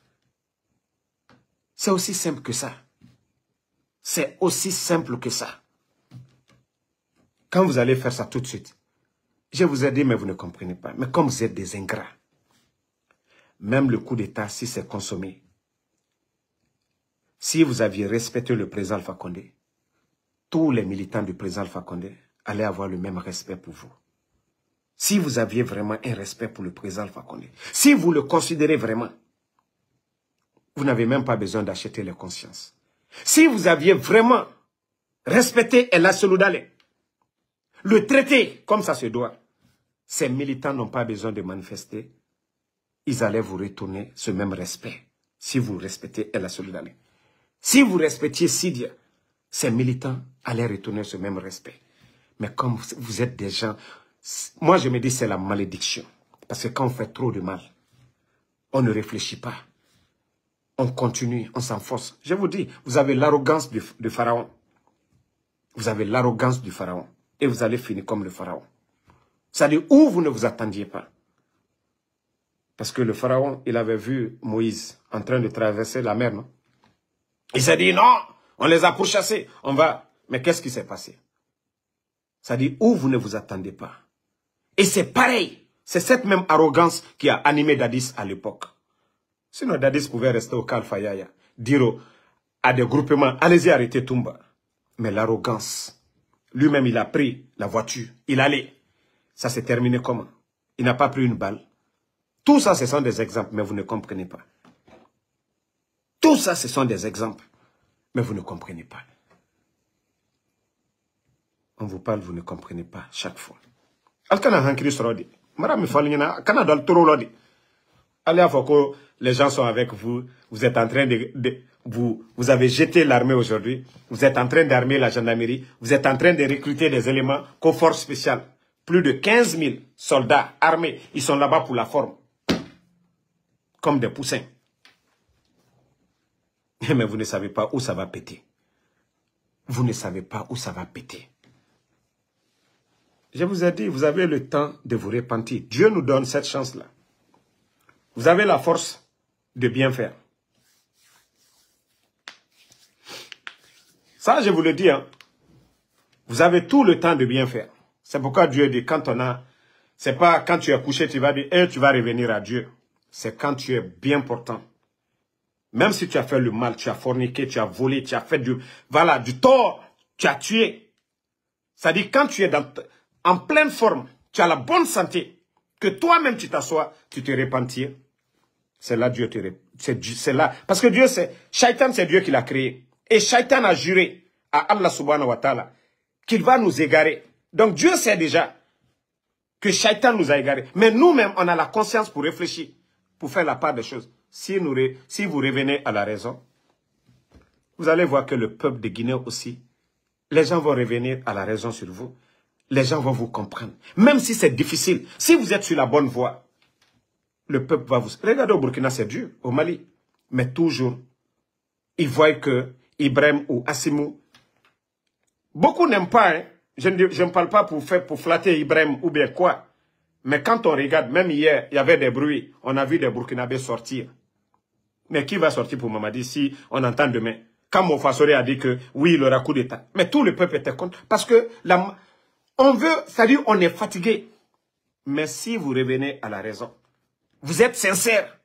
C'est aussi simple que ça. C'est aussi simple que ça. Quand vous allez faire ça tout de suite, je vous ai dit, mais vous ne comprenez pas. Mais comme vous êtes des ingrats, même le coup d'État, si c'est consommé, si vous aviez respecté le président Alpha Condé, tous les militants du président Alpha Condé allaient avoir le même respect pour vous. Si vous aviez vraiment un respect pour le président Alpha Condé, si vous le considérez vraiment, vous n'avez même pas besoin d'acheter les consciences. Si vous aviez vraiment respecté El Hadj Dale, le traité comme ça se doit, ces militants n'ont pas besoin de manifester. Ils allaient vous retourner ce même respect si vous respectez El Hadj Dale. Si vous respectiez Sidia, ces militants allaient retourner ce même respect. Mais comme vous êtes des gens, moi je me dis c'est la malédiction. Parce que quand on fait trop de mal, on ne réfléchit pas. On continue, on s'enfonce. Je vous dis, vous avez l'arrogance du, du pharaon. Vous avez l'arrogance du pharaon. Et vous allez finir comme le pharaon. C'est-à-dire où vous ne vous attendiez pas. Parce que le pharaon, il avait vu Moïse en train de traverser la mer, non? Il s'est dit, non, on les a pourchassés, on va... Mais qu'est-ce qui s'est passé? C'est-à-dire où vous ne vous attendez pas. Et c'est pareil. C'est cette même arrogance qui a animé Dadis à l'époque. Sinon, Dadis pouvait rester au Kalfayaya, dire à des groupements, allez-y arrêtez Toumba. Mais l'arrogance, lui-même, il a pris la voiture, il allait. Ça s'est terminé comment? Il n'a pas pris une balle. Tout ça, ce sont des exemples, mais vous ne comprenez pas. Tout ça, ce sont des exemples, mais vous ne comprenez pas. On vous parle, vous ne comprenez pas chaque fois. Alkana hankiri sorodi. Mara mi falingena kana dal toro lodi. Allez à Foko, les gens sont avec vous. Vous êtes en train de, de vous, vous avez jeté l'armée aujourd'hui. Vous êtes en train d'armer la gendarmerie. Vous êtes en train de recruter des éléments qu'aux forces spéciales. Plus de quinze mille soldats armés. Ils sont là-bas pour la forme. Comme des poussins. Mais vous ne savez pas où ça va péter. Vous ne savez pas où ça va péter. Je vous ai dit, vous avez le temps de vous repentir. Dieu nous donne cette chance-là. Vous avez la force de bien faire. Ça, je vous le dis, hein. Vous avez tout le temps de bien faire. C'est pourquoi Dieu dit, quand on a... C'est pas quand tu es couché, tu vas dire, eh, tu vas revenir à Dieu. C'est quand tu es bien portant. Même si tu as fait le mal, tu as forniqué, tu as volé, tu as fait du... Voilà, du tort, tu as tué. C'est-à-dire, quand tu es dans... en pleine forme, tu as la bonne santé, que toi-même tu t'assois, tu te repentis, c'est là Dieu te c'est là. Parce que Dieu, c'est... Shaitan, c'est Dieu qui l'a créé. Et Shaitan a juré à Allah subhanahu wa ta'ala qu'il va nous égarer. Donc Dieu sait déjà que Shaitan nous a égarés. Mais nous-mêmes, on a la conscience pour réfléchir, pour faire la part des choses. Si, nous, si vous revenez à la raison, vous allez voir que le peuple de Guinée aussi, les gens vont revenir à la raison sur vous. Les gens vont vous comprendre. Même si c'est difficile, si vous êtes sur la bonne voie, le peuple va vous... Regardez au Burkina, c'est dur, au Mali. Mais toujours, ils voient que Ibrahim ou Assimou, beaucoup n'aiment pas, hein. Je ne, je ne parle pas pour, faire, pour flatter Ibrahim ou bien quoi. Mais quand on regarde, même hier, il y avait des bruits. On a vu des Burkinabés sortir. Mais qui va sortir pour Mamadi si on entend demain? Quand Mofassori a dit que oui, il aura coup d'État. Mais tout le peuple était contre. Parce que la, on veut, c'est-à-dire on est fatigué. Mais si vous revenez à la raison, vous êtes sincère.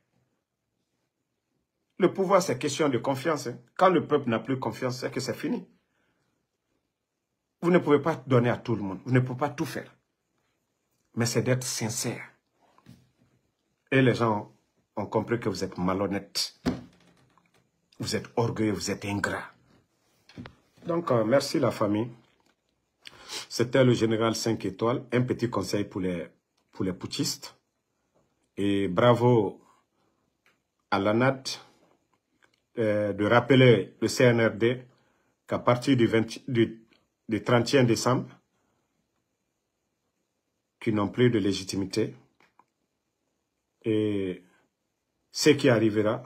Le pouvoir, c'est question de confiance. Hein. Quand le peuple n'a plus confiance, c'est que c'est fini. Vous ne pouvez pas donner à tout le monde. Vous ne pouvez pas tout faire. Mais c'est d'être sincère. Et les gens ont compris que vous êtes malhonnête. Vous êtes orgueilleux, vous êtes ingrat. Donc, euh, merci la famille. C'était le général cinq étoiles. Un petit conseil pour les, pour les putschistes. Et bravo à l'A N A D euh, de rappeler le C N R D qu'à partir du, vingt, du, du trente et un décembre, qui n'ont plus de légitimité. Et ce qui arrivera,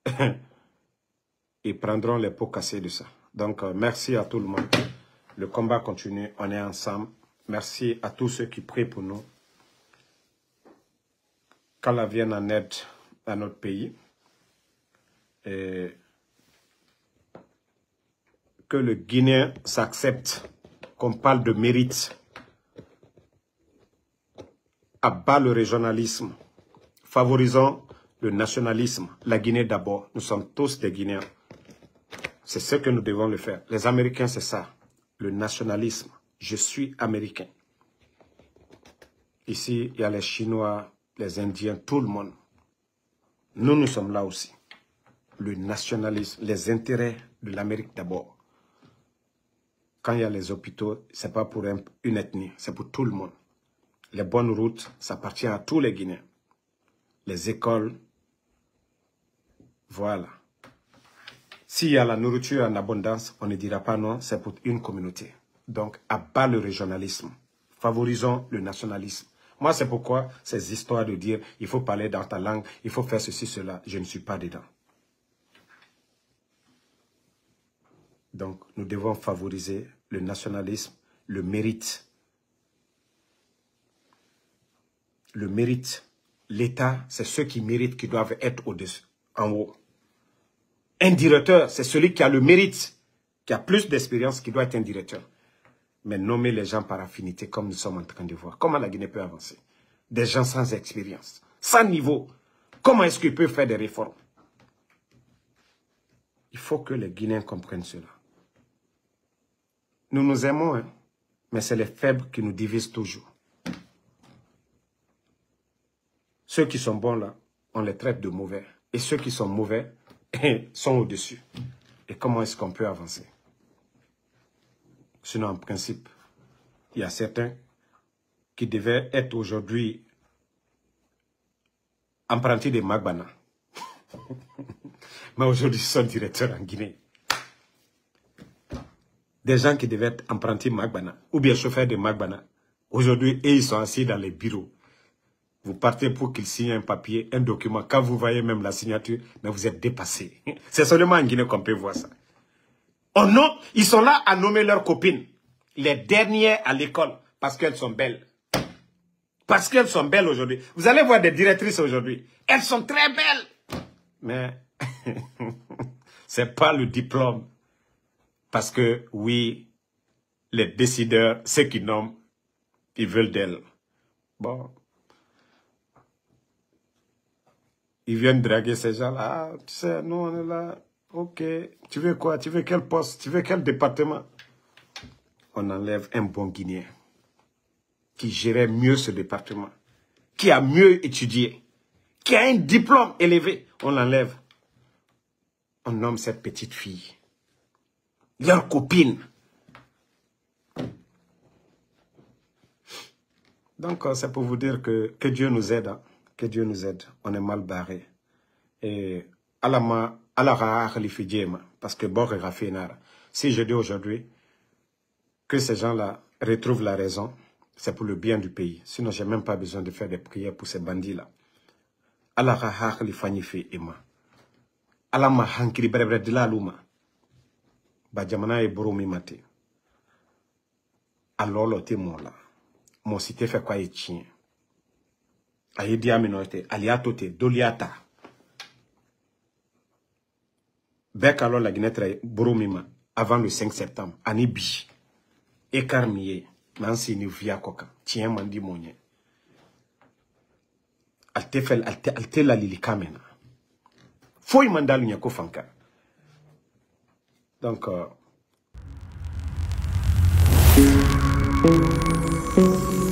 ils prendront les pots cassés de ça. Donc, euh, merci à tout le monde. Le combat continue, on est ensemble. Merci à tous ceux qui prient pour nous. Qu'Allah vienne en aide à notre pays. Et que le Guinéen s'accepte qu'on parle de mérite. Abat le régionalisme. Favorisons le nationalisme. La Guinée d'abord. Nous sommes tous des Guinéens. C'est ce que nous devons le faire. Les Américains, c'est ça. Le nationalisme. Je suis américain. Ici, il y a les Chinois, les Indiens, tout le monde. Nous, nous sommes là aussi. Le nationalisme, les intérêts de l'Amérique d'abord. Quand il y a les hôpitaux, ce n'est pas pour un, une ethnie, c'est pour tout le monde. Les bonnes routes, ça appartient à tous les Guinéens. Les écoles, voilà. S'il y a la nourriture en abondance, on ne dira pas non, c'est pour une communauté. Donc, à bas le régionalisme. Favorisons le nationalisme. Moi, c'est pourquoi ces histoires de dire il faut parler dans ta langue, il faut faire ceci, cela, je ne suis pas dedans. Donc, nous devons favoriser le nationalisme, le mérite. Le mérite. L'État, c'est ceux qui méritent qui doivent être au-dessus, en haut. Un directeur, c'est celui qui a le mérite, qui a plus d'expérience, qui doit être un directeur. Mais nommer les gens par affinité, comme nous sommes en train de voir. Comment la Guinée peut avancer? Des gens sans expérience, sans niveau. Comment est-ce qu'ils peuvent faire des réformes? Il faut que les Guinéens comprennent cela. Nous nous aimons, hein, mais c'est les faibles qui nous divisent toujours. Ceux qui sont bons là, on les traite de mauvais. Et ceux qui sont mauvais sont au-dessus. Et comment est-ce qu'on peut avancer? Sinon, en principe, il y a certains qui devaient être aujourd'hui apprentis de Magbana. Mais aujourd'hui, ils sont directeurs en Guinée. Des gens qui devaient être apprentis Magbana ou bien chauffeurs de Magbana. Aujourd'hui, ils sont assis dans les bureaux. Vous partez pour qu'ils signent un papier, un document. Quand vous voyez même la signature, mais vous êtes dépassé. C'est seulement en Guinée qu'on peut voir ça. Oh non, ils sont là à nommer leurs copines. Les dernières à l'école, parce qu'elles sont belles. Parce qu'elles sont belles aujourd'hui. Vous allez voir des directrices aujourd'hui. Elles sont très belles. Mais c'est pas le diplôme. Parce que, oui, les décideurs, ceux qui nomment, ils veulent d'elles. Bon. Ils viennent draguer ces gens-là. Ah, tu sais, nous, on est là. Ok. Tu veux quoi? Tu veux quel poste? Tu veux quel département? On enlève un bon Guinéen qui gérait mieux ce département, qui a mieux étudié, qui a un diplôme élevé. On l'enlève. On nomme cette petite fille. Leur copine. Donc, c'est pour vous dire que, que Dieu nous aide. Hein. Que Dieu nous aide. On est mal barré. Et alama alara khalifidjema parce que bor rafinara. Si je dis aujourd'hui que ces gens-là retrouvent la raison, c'est pour le bien du pays. Sinon, j'ai même pas besoin de faire des prières pour ces bandits-là. Alara khalifanife ema. Alama hankiri brebre de la luma. Bajamana e boromi mate. Alors le témoin là. Mon cité fait quoi et tien. Aïe diaminote, aliatote, doliata. Bec alors la Guinée boromima avant le cinq septembre. Anibi. Écarmier. Nansi ni via coca. Tien mandi monye. Alte fel, alte, alte la lili kamena. Foi mandalu nyako fanka. Donc, euh...